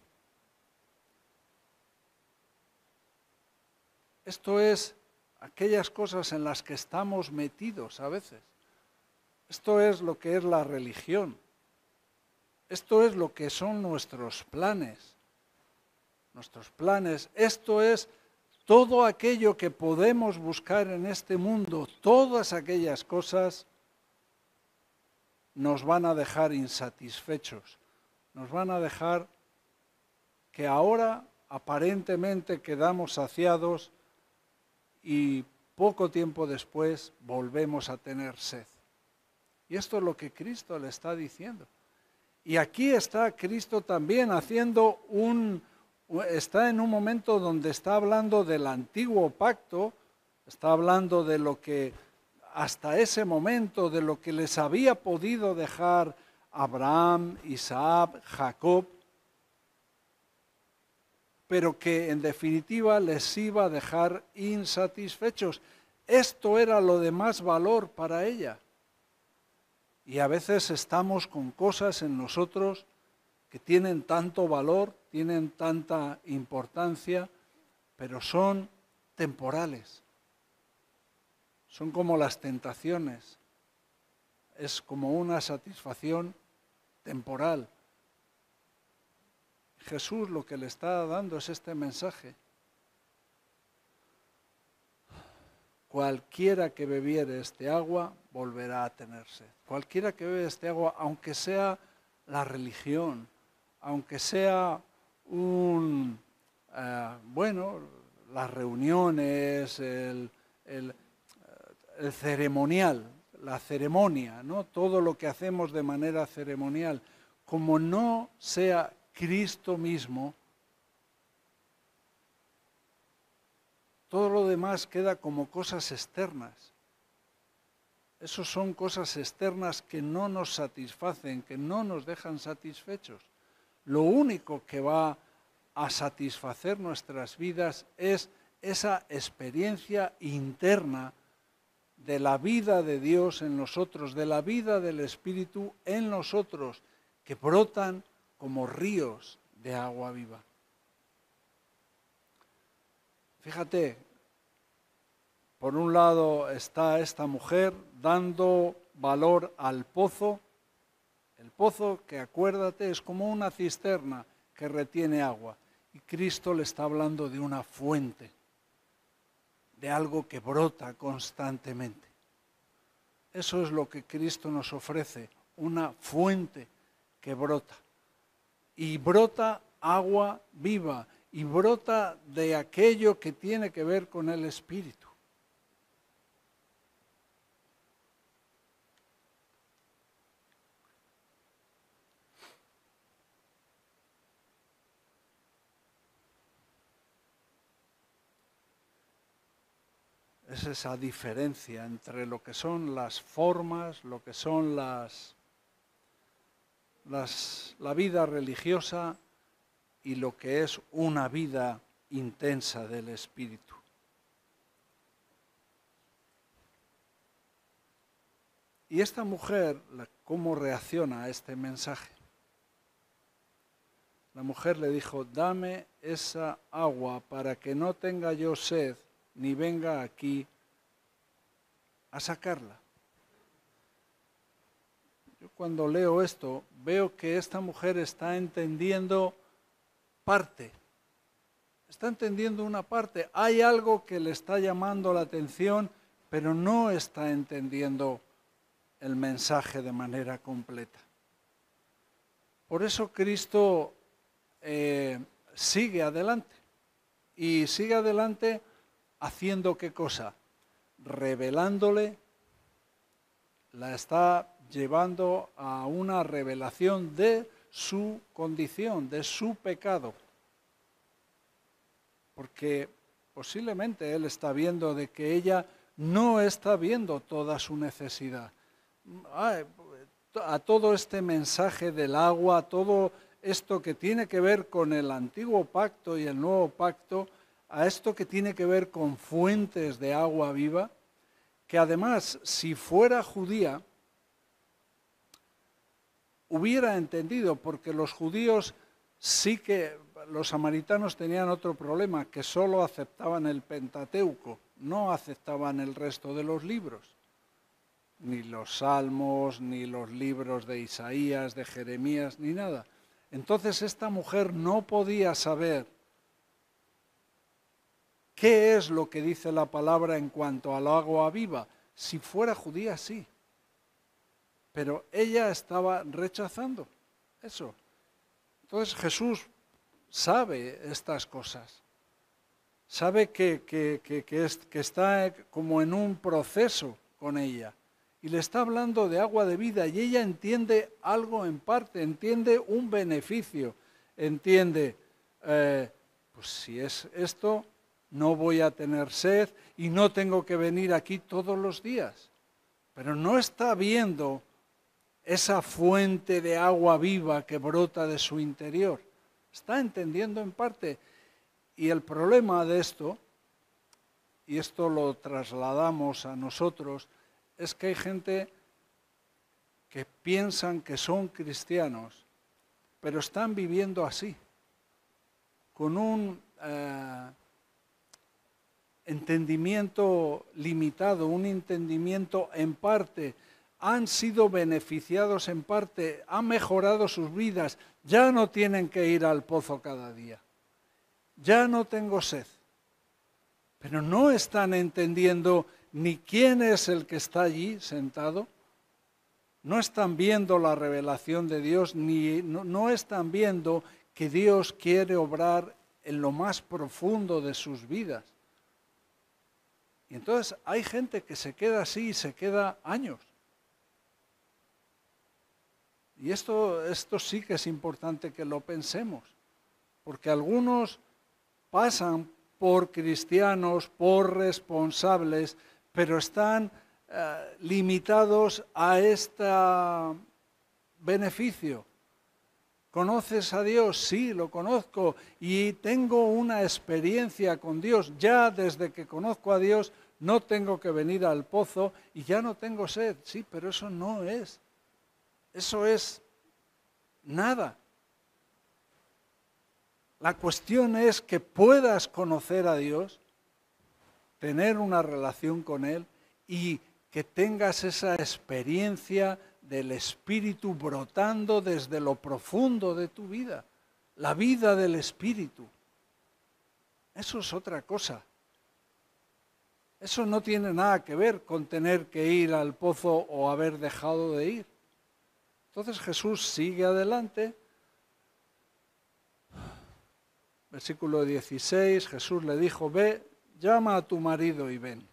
Speaker 1: Esto es aquellas cosas en las que estamos metidos a veces. Esto es lo que es la religión. Esto es lo que son nuestros planes. Nuestros planes. Esto es todo aquello que podemos buscar en este mundo. Todas aquellas cosas nos van a dejar insatisfechos. Nos van a dejar que ahora aparentemente quedamos saciados y poco tiempo después volvemos a tener sed. Y esto es lo que Cristo le está diciendo. Y aquí está Cristo también haciendo está en un momento donde está hablando del antiguo pacto, está hablando de lo que hasta ese momento, de lo que les había podido dejar Abraham, Isaac, Jacob, pero que en definitiva les iba a dejar insatisfechos. Esto era lo de más valor para ella. Y a veces estamos con cosas en nosotros que tienen tanto valor, tienen tanta importancia, pero son temporales. Son como las tentaciones. Es como una satisfacción temporal. Jesús lo que le está dando es este mensaje. Cualquiera que bebiere este agua volverá a tener sed. Cualquiera que bebe este agua, aunque sea la religión, aunque sea las reuniones, el ceremonial, la ceremonia, ¿no? Todo lo que hacemos de manera ceremonial, como no sea Cristo mismo, todo lo demás queda como cosas externas. Esos son cosas externas que no nos satisfacen, que no nos dejan satisfechos. Lo único que va a satisfacer nuestras vidas es esa experiencia interna de la vida de Dios en nosotros, de la vida del Espíritu en nosotros, que brotan como ríos de agua viva. Fíjate, por un lado está esta mujer dando valor al pozo. El pozo, que acuérdate, es como una cisterna que retiene agua. Y Cristo le está hablando de una fuente, de algo que brota constantemente. Eso es lo que Cristo nos ofrece, una fuente que brota. Y brota agua viva, y brota de aquello que tiene que ver con el Espíritu. Es esa diferencia entre lo que son las formas, lo que son la vida religiosa y lo que es una vida intensa del Espíritu. Y esta mujer, ¿cómo reacciona a este mensaje? La mujer le dijo, dame esa agua para que no tenga yo sed, ni venga aquí a sacarla. Yo cuando leo esto, veo que esta mujer está entendiendo parte. Está entendiendo una parte. Hay algo que le está llamando la atención, pero no está entendiendo el mensaje de manera completa. Por eso Cristo sigue adelante. Y sigue adelante haciendo ¿qué cosa? Revelándole, la está llevando a una revelación de su condición, de su pecado. Porque posiblemente él está viendo de que ella no está viendo toda su necesidad. A todo este mensaje del agua, a todo esto que tiene que ver con el antiguo pacto y el nuevo pacto, a esto que tiene que ver con fuentes de agua viva, que además, si fuera judía, hubiera entendido, porque los judíos sí que, los samaritanos tenían otro problema, que solo aceptaban el Pentateuco, no aceptaban el resto de los libros, ni los Salmos, ni los libros de Isaías, de Jeremías, ni nada. Entonces esta mujer no podía saber qué es lo que dice la palabra en cuanto al agua viva. Si fuera judía, sí. Pero ella estaba rechazando eso. Entonces Jesús sabe estas cosas. Sabe que está como en un proceso con ella. Y le está hablando de agua de vida y ella entiende algo en parte, entiende un beneficio, entiende, pues si es esto, no voy a tener sed y no tengo que venir aquí todos los días. Pero no está viendo esa fuente de agua viva que brota de su interior. Está entendiendo en parte. Y el problema de esto, y esto lo trasladamos a nosotros, es que hay gente que piensan que son cristianos, pero están viviendo así, con un entendimiento limitado, un entendimiento en parte. Han sido beneficiados en parte, han mejorado sus vidas, ya no tienen que ir al pozo cada día, ya no tengo sed, pero no están entendiendo ni quién es el que está allí sentado, no están viendo la revelación de Dios, no están viendo que Dios quiere obrar en lo más profundo de sus vidas. Y entonces hay gente que se queda así y se queda años. Y esto sí que es importante que lo pensemos, porque algunos pasan por cristianos, por responsables, pero están limitados a este beneficio. ¿Conoces a Dios? Sí, lo conozco y tengo una experiencia con Dios. Ya desde que conozco a Dios no tengo que venir al pozo y ya no tengo sed. Sí, pero eso no es. Eso es nada. La cuestión es que puedas conocer a Dios, tener una relación con Él y que tengas esa experiencia del Espíritu brotando desde lo profundo de tu vida, la vida del Espíritu. Eso es otra cosa. Eso no tiene nada que ver con tener que ir al pozo o haber dejado de ir. Entonces Jesús sigue adelante. Versículo 16, Jesús le dijo, ve, llama a tu marido y ven.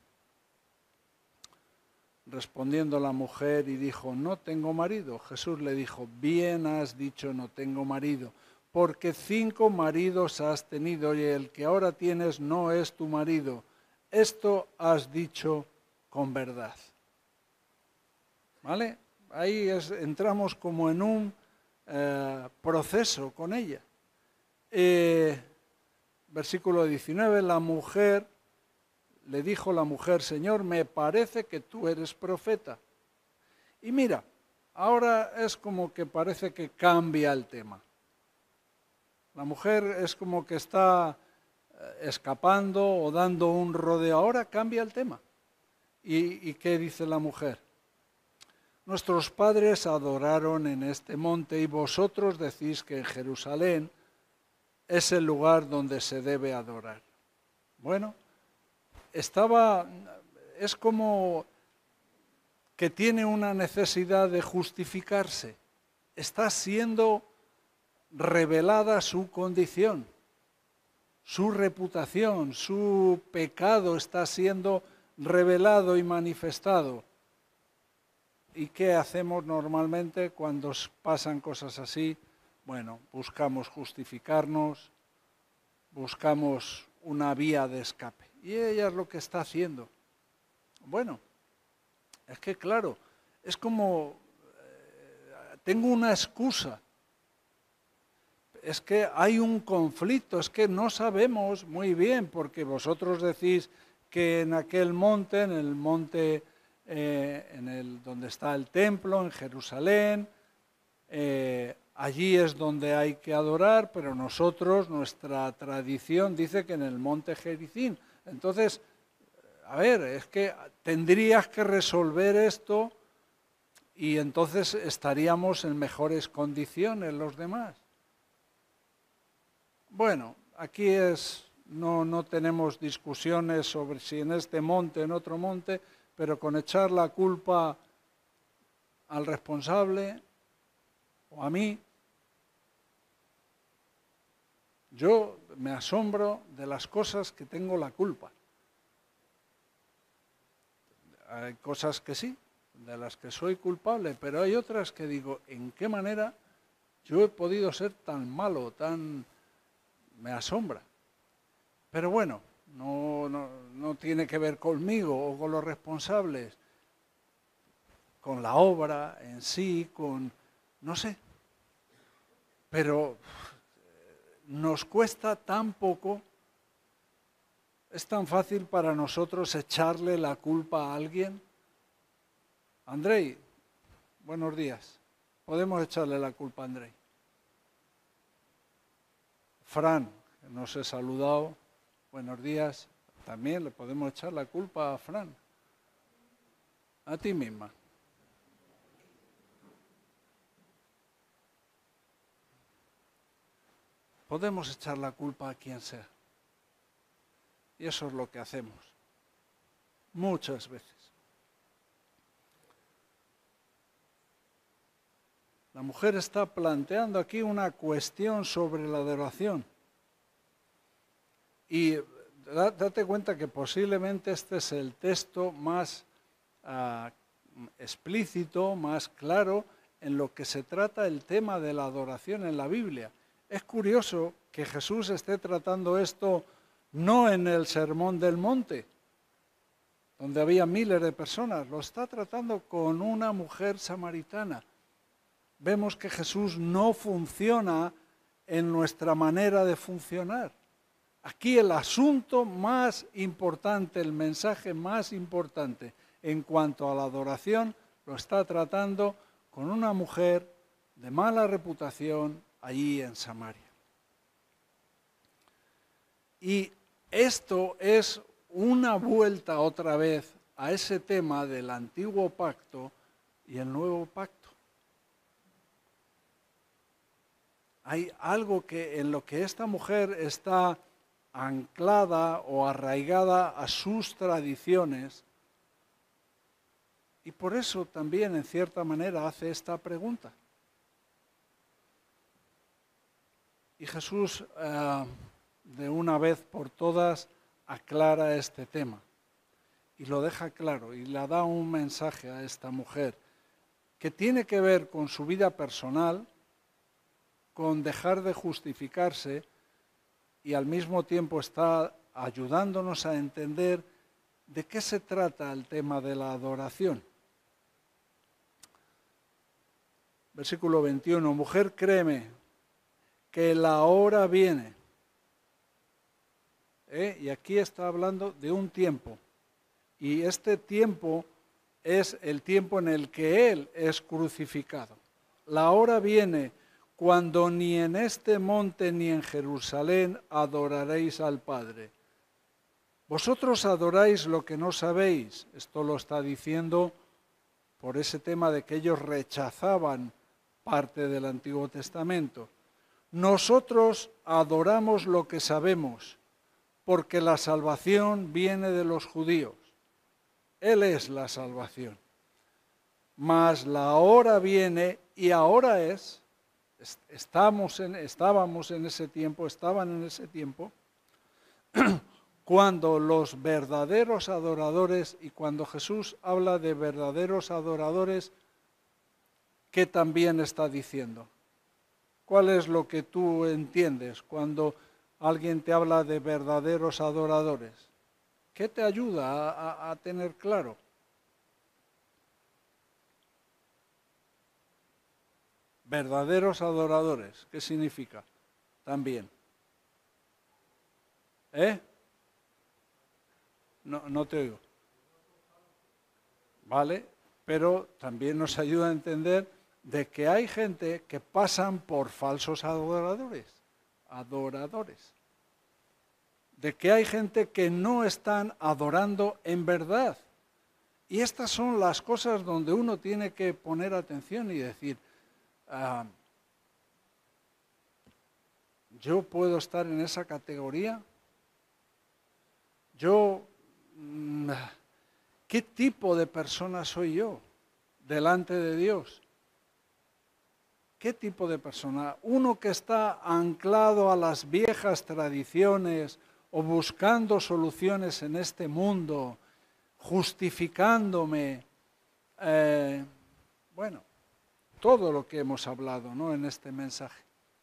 Speaker 1: Respondiendo la mujer y dijo, no tengo marido. Jesús le dijo, bien has dicho, no tengo marido, porque 5 maridos has tenido y el que ahora tienes no es tu marido. Esto has dicho con verdad. ¿Vale? Ahí entramos como en un proceso con ella. Versículo 19, le dijo la mujer, Señor, me parece que tú eres profeta. Y mira, ahora es como que parece que cambia el tema. La mujer es como que está escapando o dando un rodeo. Ahora cambia el tema. ¿Y qué dice la mujer? Nuestros padres adoraron en este monte y vosotros decís que en Jerusalén es el lugar donde se debe adorar. Bueno, es como que tiene una necesidad de justificarse. Está siendo revelada su condición, su reputación, su pecado está siendo revelado y manifestado. ¿Y qué hacemos normalmente cuando pasan cosas así? Bueno, buscamos justificarnos, buscamos una vía de escape. Y ella es lo que está haciendo. Bueno, es que claro, es como, tengo una excusa. Es que hay un conflicto, es que no sabemos muy bien, porque vosotros decís que en aquel monte, en el monte donde está el templo, en Jerusalén, allí es donde hay que adorar, pero nosotros, nuestra tradición dice que en el monte Gerizim. Entonces, a ver, es que tendrías que resolver esto y entonces estaríamos en mejores condiciones los demás. Bueno, aquí no tenemos discusiones sobre si en este monte o en otro monte, pero con echar la culpa al responsable o a mí, yo me asombro de las cosas que tengo la culpa. Hay cosas que sí, de las que soy culpable, pero hay otras que digo, ¿en qué manera yo he podido ser tan malo, me asombra? Pero bueno, no tiene que ver conmigo o con los responsables, con la obra en sí, no sé. Pero nos cuesta tan poco, es tan fácil para nosotros echarle la culpa a alguien. Andrei, buenos días. Podemos echarle la culpa a Andrei. Fran, que nos he saludado, buenos días. También le podemos echar la culpa a Fran. A ti misma. Podemos echar la culpa a quien sea. Y eso es lo que hacemos. Muchas veces. La mujer está planteando aquí una cuestión sobre la adoración. Y date cuenta que posiblemente este es el texto más explícito, más claro en lo que se trata el tema de la adoración en la Biblia. Es curioso que Jesús esté tratando esto no en el Sermón del Monte, donde había miles de personas, lo está tratando con una mujer samaritana. Vemos que Jesús no funciona en nuestra manera de funcionar. Aquí el asunto más importante, el mensaje más importante en cuanto a la adoración, lo está tratando con una mujer de mala reputación allí en Samaria. Y esto es una vuelta otra vez a ese tema del antiguo pacto y el nuevo pacto. Hay algo en lo que esta mujer está anclada o arraigada a sus tradiciones y por eso también en cierta manera hace esta pregunta. Y Jesús de una vez por todas aclara este tema y lo deja claro y le da un mensaje a esta mujer que tiene que ver con su vida personal, con dejar de justificarse y al mismo tiempo está ayudándonos a entender de qué se trata el tema de la adoración. Versículo 21, mujer, créeme que la hora viene. Y aquí está hablando de un tiempo. Y este tiempo es el tiempo en el que Él es crucificado. La hora viene cuando ni en este monte ni en Jerusalén adoraréis al Padre. Vosotros adoráis lo que no sabéis. Esto lo está diciendo por ese tema de que ellos rechazaban parte del Antiguo Testamento. Nosotros adoramos lo que sabemos, porque la salvación viene de los judíos. Él es la salvación. Mas la hora viene y ahora estábamos en ese tiempo, estaban en ese tiempo, cuando los verdaderos adoradores, y cuando Jesús habla de verdaderos adoradores, ¿qué también está diciendo? ¿Cuál es lo que tú entiendes cuando alguien te habla de verdaderos adoradores? ¿Qué te ayuda a tener claro? Verdaderos adoradores, ¿qué significa? También. No te oigo. Vale, pero también nos ayuda a entender de que hay gente que pasan por falsos adoradores. De que hay gente que no están adorando en verdad. Y estas son las cosas donde uno tiene que poner atención y decir, ¿yo puedo estar en esa categoría? ¿Qué tipo de persona soy yo delante de Dios? ¿Qué tipo de persona? Uno que está anclado a las viejas tradiciones o buscando soluciones en este mundo, justificándome, todo lo que hemos hablado, ¿no?, en este mensaje.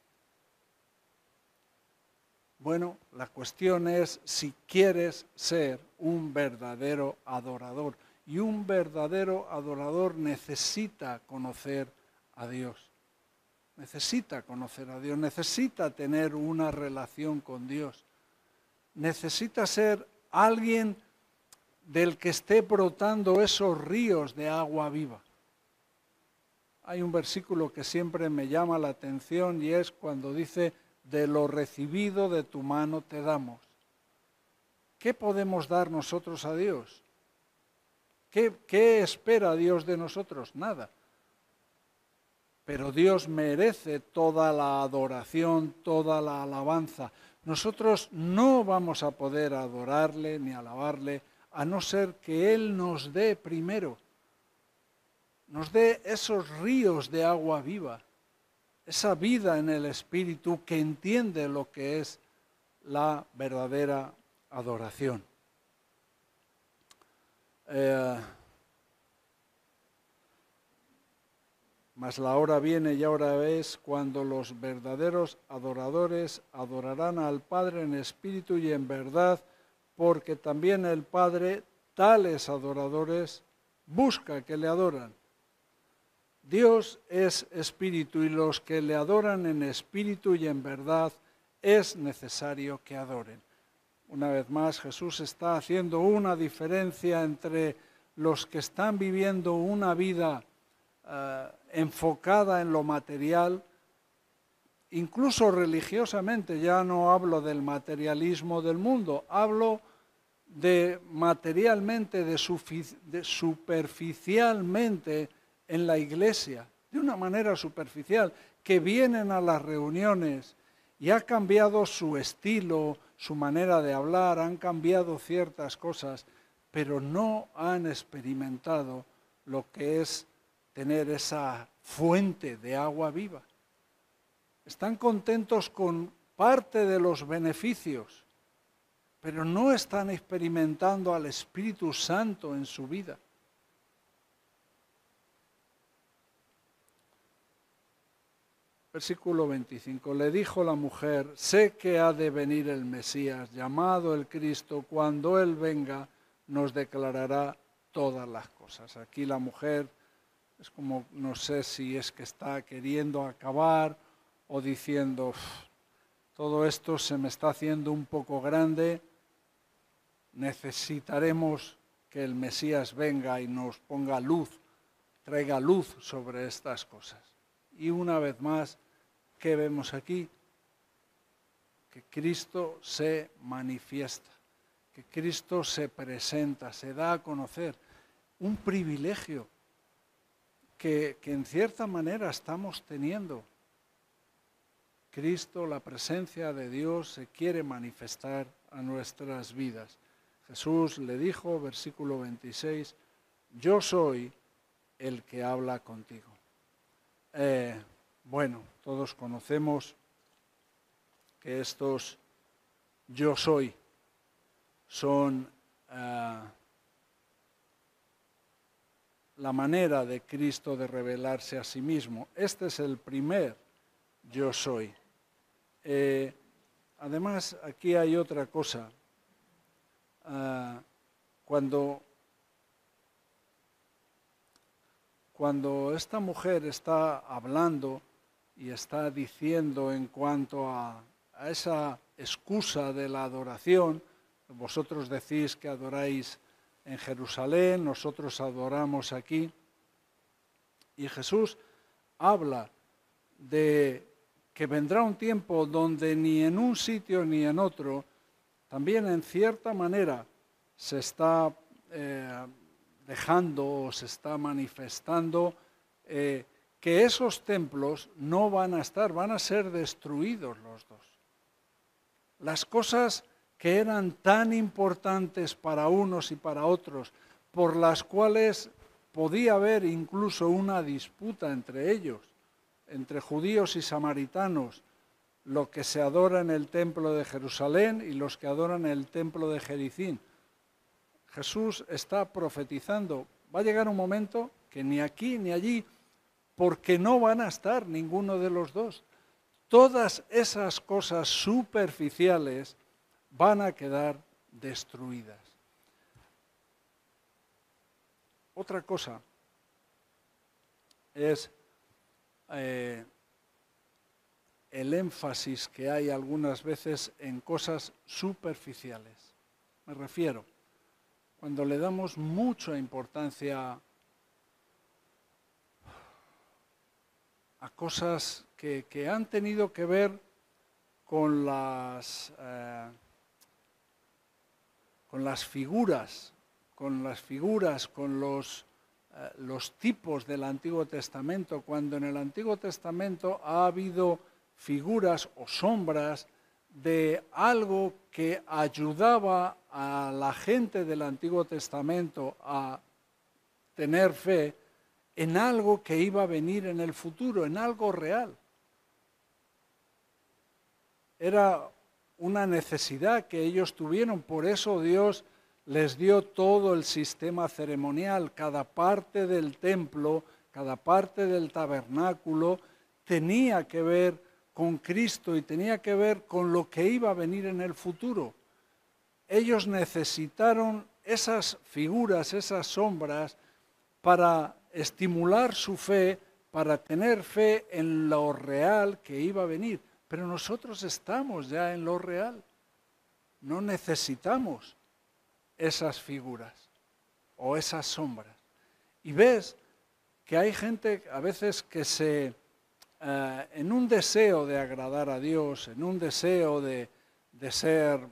Speaker 1: Bueno, la cuestión es si quieres ser un verdadero adorador. Y un verdadero adorador necesita conocer a Dios. Necesita conocer a Dios, necesita tener una relación con Dios. Necesita ser alguien del que esté brotando esos ríos de agua viva. Hay un versículo que siempre me llama la atención y es cuando dice, de lo recibido de tu mano te damos. ¿Qué podemos dar nosotros a Dios? ¿Qué espera Dios de nosotros? Nada. Pero Dios merece toda la adoración, toda la alabanza. Nosotros no vamos a poder adorarle ni alabarle a no ser que Él nos dé primero, nos dé esos ríos de agua viva, esa vida en el Espíritu que entiende lo que es la verdadera adoración. Mas la hora viene y ahora es cuando los verdaderos adoradores adorarán al Padre en espíritu y en verdad, porque también el Padre, tales adoradores, busca que le adoran. Dios es espíritu y los que le adoran en espíritu y en verdad es necesario que adoren. Una vez más, Jesús está haciendo una diferencia entre los que están viviendo una vida enfocada en lo material, incluso religiosamente. Ya no hablo del materialismo del mundo, hablo de materialmente, de superficialmente en la iglesia, de una manera superficial, que vienen a las reuniones y ha cambiado su estilo, su manera de hablar, han cambiado ciertas cosas, pero no han experimentado lo que es tener esa fuente de agua viva. Están contentos con parte de los beneficios, pero no están experimentando al Espíritu Santo en su vida. Versículo 25. Le dijo la mujer, sé que ha de venir el Mesías, llamado el Cristo. Cuando Él venga, nos declarará todas las cosas. Aquí la mujer Es como, no sé si es que está queriendo acabar o diciendo, todo esto se me está haciendo un poco grande, necesitaremos que el Mesías venga y nos ponga luz, traiga luz sobre estas cosas. Y una vez más, ¿qué vemos aquí? Que Cristo se manifiesta, que Cristo se presenta, se da a conocer. Un privilegio que en cierta manera estamos teniendo. Cristo, la presencia de Dios, se quiere manifestar a nuestras vidas. Jesús le dijo, versículo 26, yo soy el que habla contigo. Bueno, todos conocemos que estos yo soy son la manera de Cristo de revelarse a sí mismo. Este es el primer yo soy. Además, aquí hay otra cosa. Cuando esta mujer está hablando y está diciendo en cuanto a esa excusa de la adoración, vosotros decís que adoráis en Jerusalén, nosotros adoramos aquí, y Jesús habla de que vendrá un tiempo donde ni en un sitio ni en otro, también en cierta manera se está dejando o se está manifestando que esos templos no van a estar, van a ser destruidos los dos. Las cosas que eran tan importantes para unos y para otros, por las cuales podía haber incluso una disputa entre ellos, entre judíos y samaritanos, lo que se adora en el templo de Jerusalén y los que adoran en el templo de Jericín. Jesús está profetizando, va a llegar un momento que ni aquí ni allí, porque no van a estar ninguno de los dos. Todas esas cosas superficiales van a quedar destruidas. Otra cosa es el énfasis que hay algunas veces en cosas superficiales. Me refiero, cuando le damos mucha importancia a cosas que han tenido que ver con las figuras, con los tipos del Antiguo Testamento, cuando en el Antiguo Testamento ha habido figuras o sombras de algo que ayudaba a la gente del Antiguo Testamento a tener fe en algo que iba a venir en el futuro, en algo real. Era una necesidad que ellos tuvieron, por eso Dios les dio todo el sistema ceremonial, cada parte del templo, cada parte del tabernáculo tenía que ver con Cristo y tenía que ver con lo que iba a venir en el futuro. Ellos necesitaron esas figuras, esas sombras, para estimular su fe, para tener fe en lo real que iba a venir. Pero nosotros estamos ya en lo real. No necesitamos esas figuras o esas sombras. Y ves que hay gente a veces que en un deseo de agradar a Dios, en un deseo de ser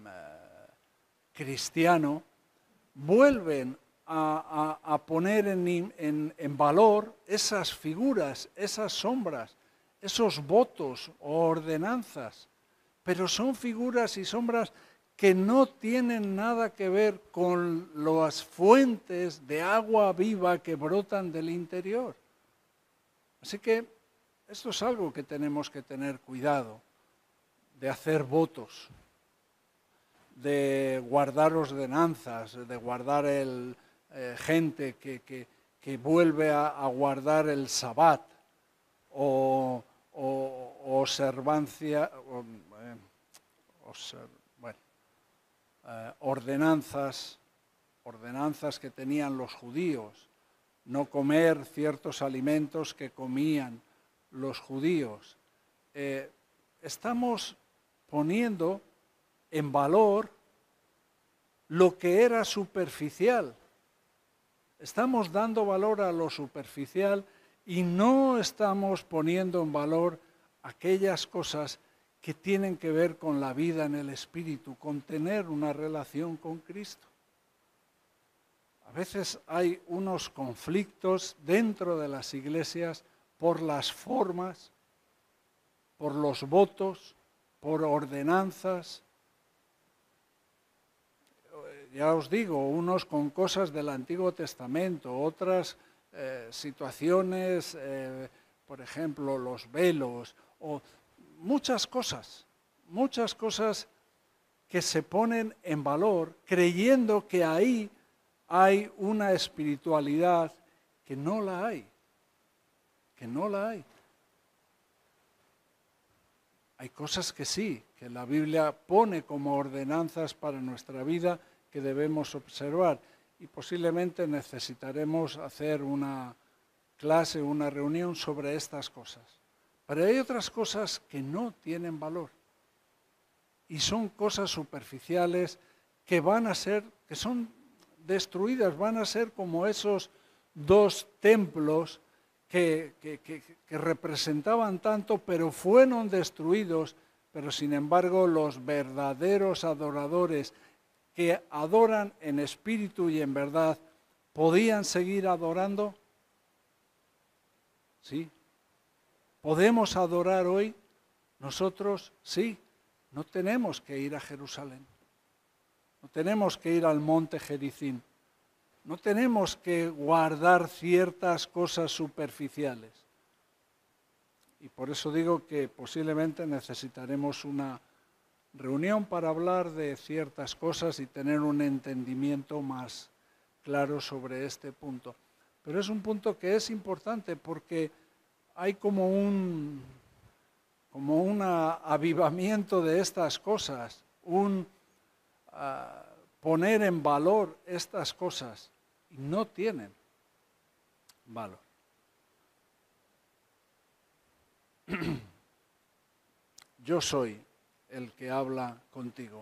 Speaker 1: cristiano, vuelven a poner en valor esas figuras, esas sombras, esos votos o ordenanzas, pero son figuras y sombras que no tienen nada que ver con las fuentes de agua viva que brotan del interior. Así que esto es algo que tenemos que tener cuidado, de hacer votos, de guardar ordenanzas, de guardar gente que vuelve a guardar el Sabbat o observancia, ordenanzas que tenían los judíos no comer ciertos alimentos que comían los judíos. Estamos poniendo en valor lo que era superficial. Estamos dando valor a lo superficial y no estamos poniendo en valor aquellas cosas que tienen que ver con la vida en el Espíritu, con tener una relación con Cristo. A veces hay unos conflictos dentro de las iglesias por las formas, por los votos, por ordenanzas. Ya os digo, unos con cosas del Antiguo Testamento, otras situaciones, por ejemplo, los velos, o muchas cosas que se ponen en valor creyendo que ahí hay una espiritualidad que no la hay, Hay cosas que sí, que la Biblia pone como ordenanzas para nuestra vida que debemos observar y posiblemente necesitaremos hacer una clase, una reunión sobre estas cosas. Pero hay otras cosas que no tienen valor y son cosas superficiales que son destruidas, van a ser como esos dos templos que representaban tanto, pero fueron destruidos, pero sin embargo los verdaderos adoradores que adoran en espíritu y en verdad, ¿podían seguir adorando? Sí. ¿Podemos adorar hoy? Nosotros sí. No tenemos que ir a Jerusalén. No tenemos que ir al monte Gerizim. No tenemos que guardar ciertas cosas superficiales. Y por eso digo que posiblemente necesitaremos una reunión para hablar de ciertas cosas y tener un entendimiento más claro sobre este punto. Pero es un punto que es importante porque hay como un avivamiento de estas cosas, poner en valor estas cosas y no tienen valor. Yo soy el que habla contigo.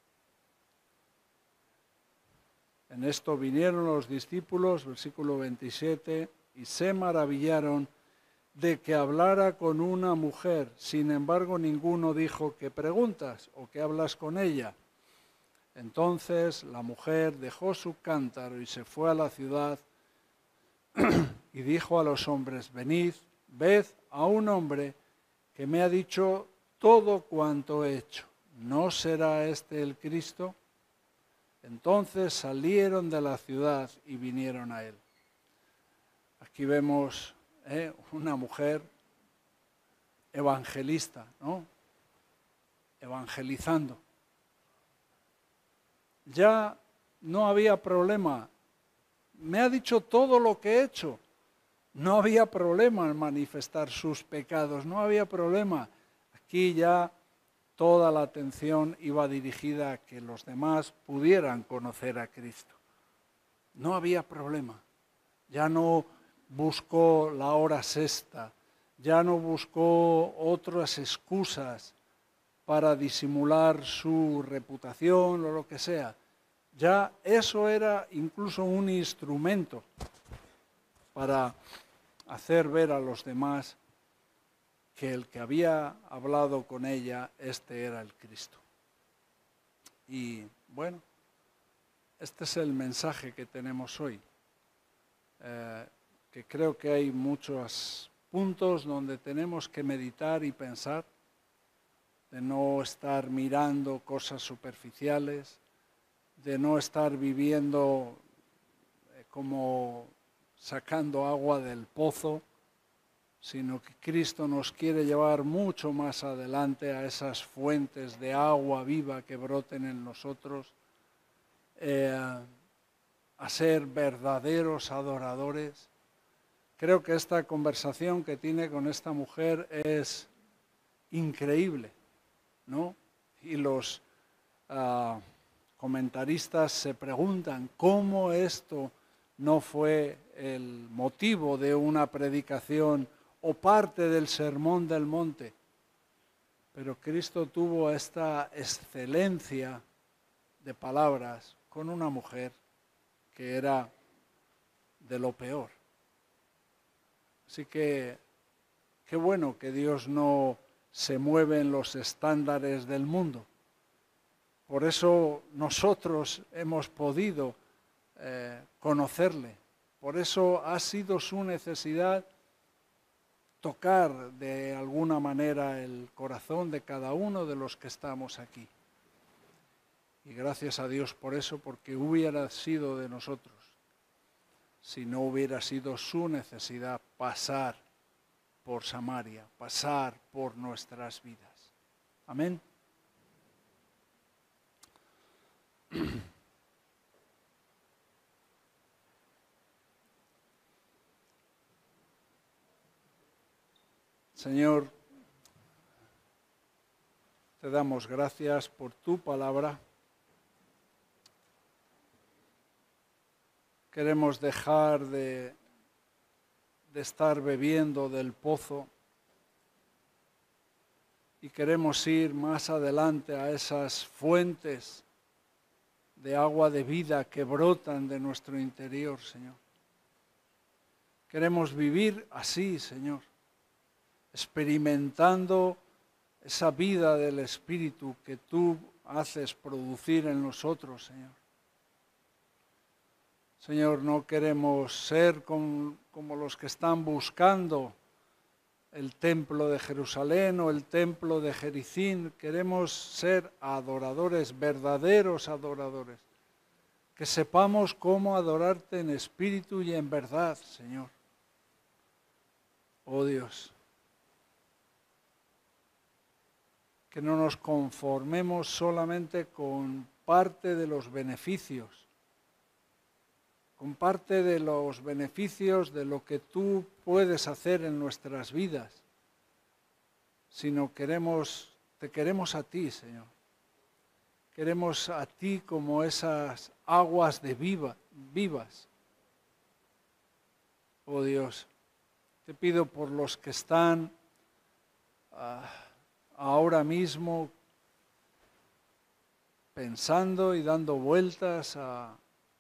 Speaker 1: En esto vinieron los discípulos, versículo 27, y se maravillaron de que hablara con una mujer. Sin embargo, ninguno dijo, ¿qué preguntas o qué hablas con ella? Entonces la mujer dejó su cántaro y se fue a la ciudad y dijo a los hombres, venid, ved a un hombre que me ha dicho todo cuanto he hecho. ¿No será este el Cristo? Entonces salieron de la ciudad y vinieron a él. Aquí vemos una mujer evangelista, ¿no? Evangelizando. Ya no había problema. Me ha dicho todo lo que he hecho. No había problema en manifestar sus pecados, no había problema. Aquí ya toda la atención iba dirigida a que los demás pudieran conocer a Cristo. No había problema. Ya no buscó la hora sexta, ya no buscó otras excusas para disimular su reputación o lo que sea. Ya eso era incluso un instrumento para hacer ver a los demás que el que había hablado con ella, este era el Cristo. Y bueno, este es el mensaje que tenemos hoy, que creo que hay muchos puntos donde tenemos que meditar y pensar, de no estar mirando cosas superficiales, de no estar viviendo como sacando agua del pozo, sino que Cristo nos quiere llevar mucho más adelante a esas fuentes de agua viva que broten en nosotros, a ser verdaderos adoradores. Creo que esta conversación que tiene con esta mujer es increíble, ¿no? Y los comentaristas se preguntan cómo esto no fue el motivo de una predicación o parte del Sermón del Monte, pero Cristo tuvo esta excelencia de palabras con una mujer que era de lo peor. Así que qué bueno que Dios no se mueve en los estándares del mundo. Por eso nosotros hemos podido conocerle. Por eso ha sido su necesidad tocar de alguna manera el corazón de cada uno de los que estamos aquí. Y gracias a Dios por eso, porque hubiera sido de nosotros si no hubiera sido su necesidad pasar por Samaria, pasar por nuestras vidas. Amén. Señor, te damos gracias por tu palabra. Queremos dejar de estar bebiendo del pozo y queremos ir más adelante a esas fuentes de agua de vida que brotan de nuestro interior, Señor. Queremos vivir así, Señor, experimentando esa vida del Espíritu que tú haces producir en nosotros, Señor. Señor, no queremos ser como los que están buscando el templo de Jerusalén o el templo de Jericín. Queremos ser adoradores, verdaderos adoradores. Que sepamos cómo adorarte en espíritu y en verdad, Señor. Oh Dios, que no nos conformemos solamente con parte de los beneficios, con parte de los beneficios de lo que tú puedes hacer en nuestras vidas, sino te queremos a ti, Señor. Queremos a ti como esas aguas de vivas. Oh Dios, te pido por los que están ahora mismo pensando y dando vueltas a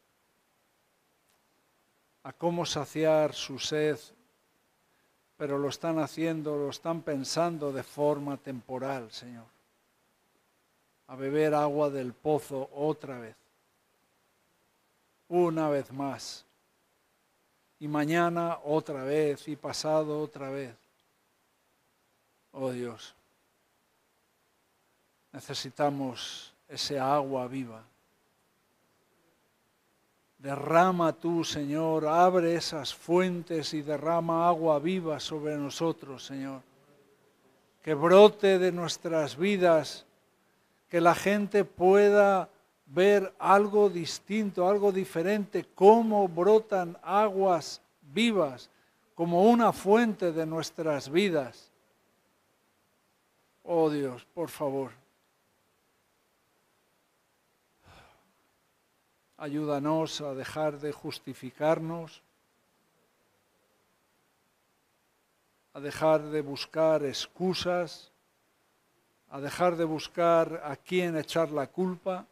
Speaker 1: cómo saciar su sed, pero lo están pensando de forma temporal, Señor. A beber agua del pozo otra vez, una vez más, y mañana otra vez, y pasado otra vez. Oh Dios, necesitamos ese agua viva. Derrama tú, Señor, abre esas fuentes y derrama agua viva sobre nosotros, Señor. Que brote de nuestras vidas, que la gente pueda ver algo distinto, algo diferente, cómo brotan aguas vivas, como una fuente de nuestras vidas. Oh Dios, por favor, ayúdanos a dejar de justificarnos, a dejar de buscar excusas, a dejar de buscar a quién echar la culpa,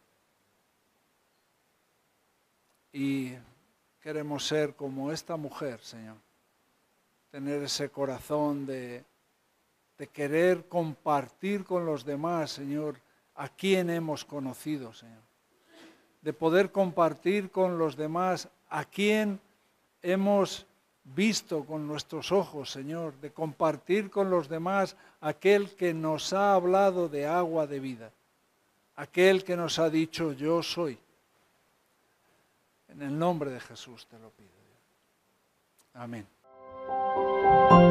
Speaker 1: y queremos ser como esta mujer, Señor, tener ese corazón de querer compartir con los demás, Señor, a quién hemos conocido, Señor. De poder compartir con los demás a quién hemos visto con nuestros ojos, Señor. De compartir con los demás aquel que nos ha hablado de agua de vida. Aquel que nos ha dicho, yo soy. En el nombre de Jesús te lo pido. Amén.